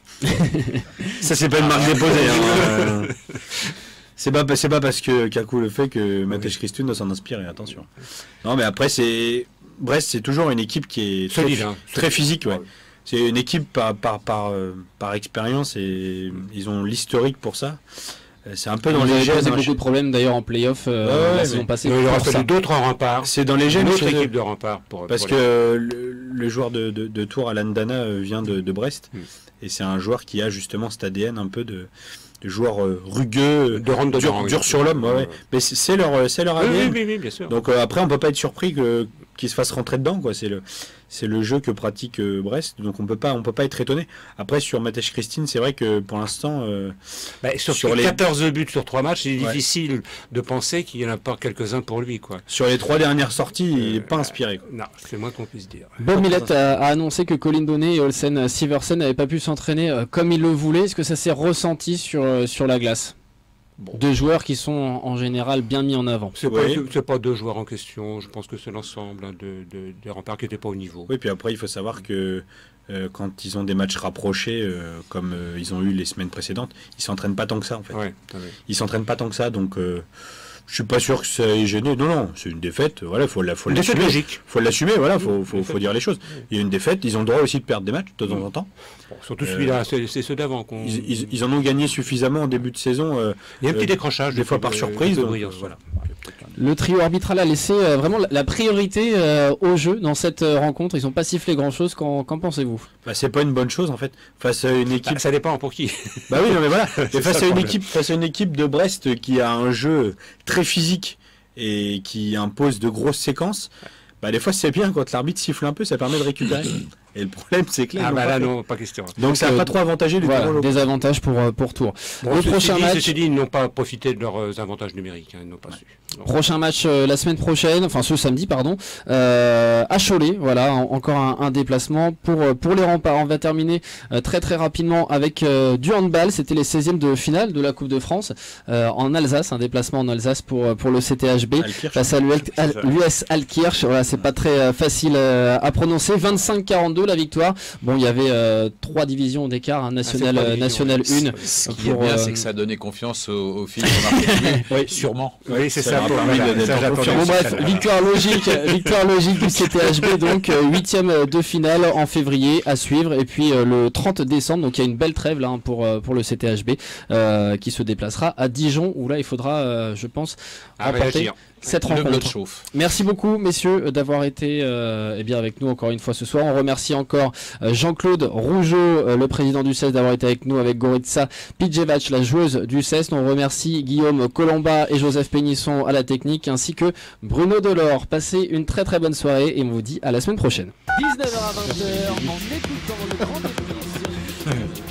Ça c'est pas une marque déposée. Hein. C'est pas, c'est pas parce que Kakou le fait que Matej Christine doit s'en inspirer, attention. Non mais après c'est Brest, c'est toujours une équipe qui est très, Solide, hein. très physique, ouais. C'est une équipe par par par euh, par expérience et ils ont l'historique pour ça. Euh, C'est un peu dans Ils les avaient posé gènes. hein. beaucoup de problèmes d'ailleurs en play-off euh, Ouais, ouais, la saison mais- passée. Il aura pour ça. fallu d'autres remparts. C'est dans les gènes Une autre chez eux. équipe de remparts. Pour, Parce pour que le, le joueur de, de, de Tours, Alan Dana, euh, vient de, de Brest. Mm. Et c'est un joueur qui a justement cet A D N un peu de, de joueur euh, rugueux, De rentre dur, dedans, oui. dur sur l'homme. Ouais, ouais. Mais c'est c'est leur, c'est leur Oui, A D N. oui, oui, oui, bien sûr. Donc euh, après, on peut pas être surpris que qu'ils se fassent rentrer dedans, quoi. C'est le, c'est le jeu que pratique euh, Brest. Donc on peut pas, on peut pas être étonné. Après sur Matej Christine, c'est vrai que pour l'instant, euh, Bah, sur, sur les- quatorze buts sur trois matchs, il est Ouais. difficile de penser qu'il n'y en a pas quelques-uns pour lui, quoi. sur les trois dernières sorties, il est pas Euh, inspiré, quoi. Non, c'est moins qu'on puisse dire. Bob Millet a, a annoncé que Colin Donnet et Olsen Siversen n'avaient pas pu s'entraîner euh, comme ils le voulaient. Est-ce que ça s'est ressenti sur, euh, sur la glace? Deux joueurs qui sont en, en général bien mis en avant. C'est Oui. pas, c'est pas deux joueurs en question, je pense que c'est l'ensemble hein, de, de- des remparts qui n'étaient pas au niveau. Oui, puis après, il faut savoir que euh, quand ils ont des matchs rapprochés, euh, comme euh, ils ont eu les semaines précédentes, ils s'entraînent pas tant que ça, en fait. Ouais, ouais. Ils s'entraînent pas tant que ça, donc euh, je suis pas sûr que ça ait gêné. Non, non, c'est une défaite. Voilà, faut la, faut Une défaite l'assumer. logique. Faut l'assumer. Voilà, faut, faut, Défaite. faut dire les choses. Il y a une défaite. Ils ont le droit aussi de perdre des matchs de temps en temps. Bon, surtout Euh, celui-là, c'est c'est ceux d'avant qu'on. Ils, ils- ils en ont gagné suffisamment en début de saison. euh, Il y a un petit euh, décrochage. des fois par de- surprise, de donc, Briançon. voilà. Le trio arbitral a laissé euh, vraiment la, la priorité euh, au jeu dans cette euh, rencontre. Ils n'ont pas sifflé grand-chose. Qu'en qu'en pensez-vous? bah, c'est pas une bonne chose en fait face à une équipe. Bah, ça dépend pour qui. Bah oui, non mais voilà. C'est Mais face ça, à le une problème. équipe, face à une équipe de Brest qui a un jeu très physique et qui impose de grosses séquences, bah des fois c'est bien quand l'arbitre siffle un peu, ça permet de récupérer. Et le problème c'est que là, Ah ils l'ont bah pas là fait. non, pas question. Donc ça n'a euh, pas trop avantagé les Voilà, Tourangeaux. des avantages pour, euh, pour Tours. Bon, le ceci prochain dit, match. ceci dit, ils n'ont pas profité de leurs euh, avantages numériques. Hein, ils n'ont pas su. Non. Prochain match euh, la semaine prochaine, enfin ce samedi pardon, euh, à Cholet, voilà, en- encore un, un déplacement pour euh, pour les remparts. On va terminer euh, très très rapidement avec euh, du handball. C'était les seizièmes de finale de la Coupe de France euh, en Alsace, un déplacement en Alsace pour euh, pour le C T H B Alkirch. face à l'U S Alkirch. Voilà, c'est pas très euh, facile euh, à prononcer. vingt-cinq quarante-deux la victoire. Bon, il y avait euh, trois divisions d'écart, hein, national Ah, c'est euh, trois national divisions, un. Ce qui est pour, bien, euh, c'est que ça a donné confiance aux, aux filles qu'on a retenues. Oui. Sûrement. Oui, c'est Ça ça. leur a pour- permis voilà, de- d'être ça, en j'attendais confiance. Bon aussi, bref, celle-là. victoire logique, victoire logique du C T H B, donc euh, huitième de finale en février à suivre, et puis euh, le trente décembre, donc il y a une belle trêve là hein, pour euh, pour le C T H B euh, qui se déplacera à Dijon, où là il faudra, euh, je pense, À remporter réagir. cette Le blood rencontre. chauffe. Merci beaucoup messieurs d'avoir été euh, eh bien avec nous encore une fois ce soir. On remercie encore euh, Jean-Claude Rougeau, euh, le président du C E S, d'avoir été avec nous, avec Goritza Pidjevac, la joueuse du C E S. On remercie Guillaume Colomba et Joseph Pénisson à la technique, ainsi que Bruno Delors. Passez une très très bonne soirée et on vous dit à la semaine prochaine. dix-neuf heures à vingt heures en écoutant le grand débrief sur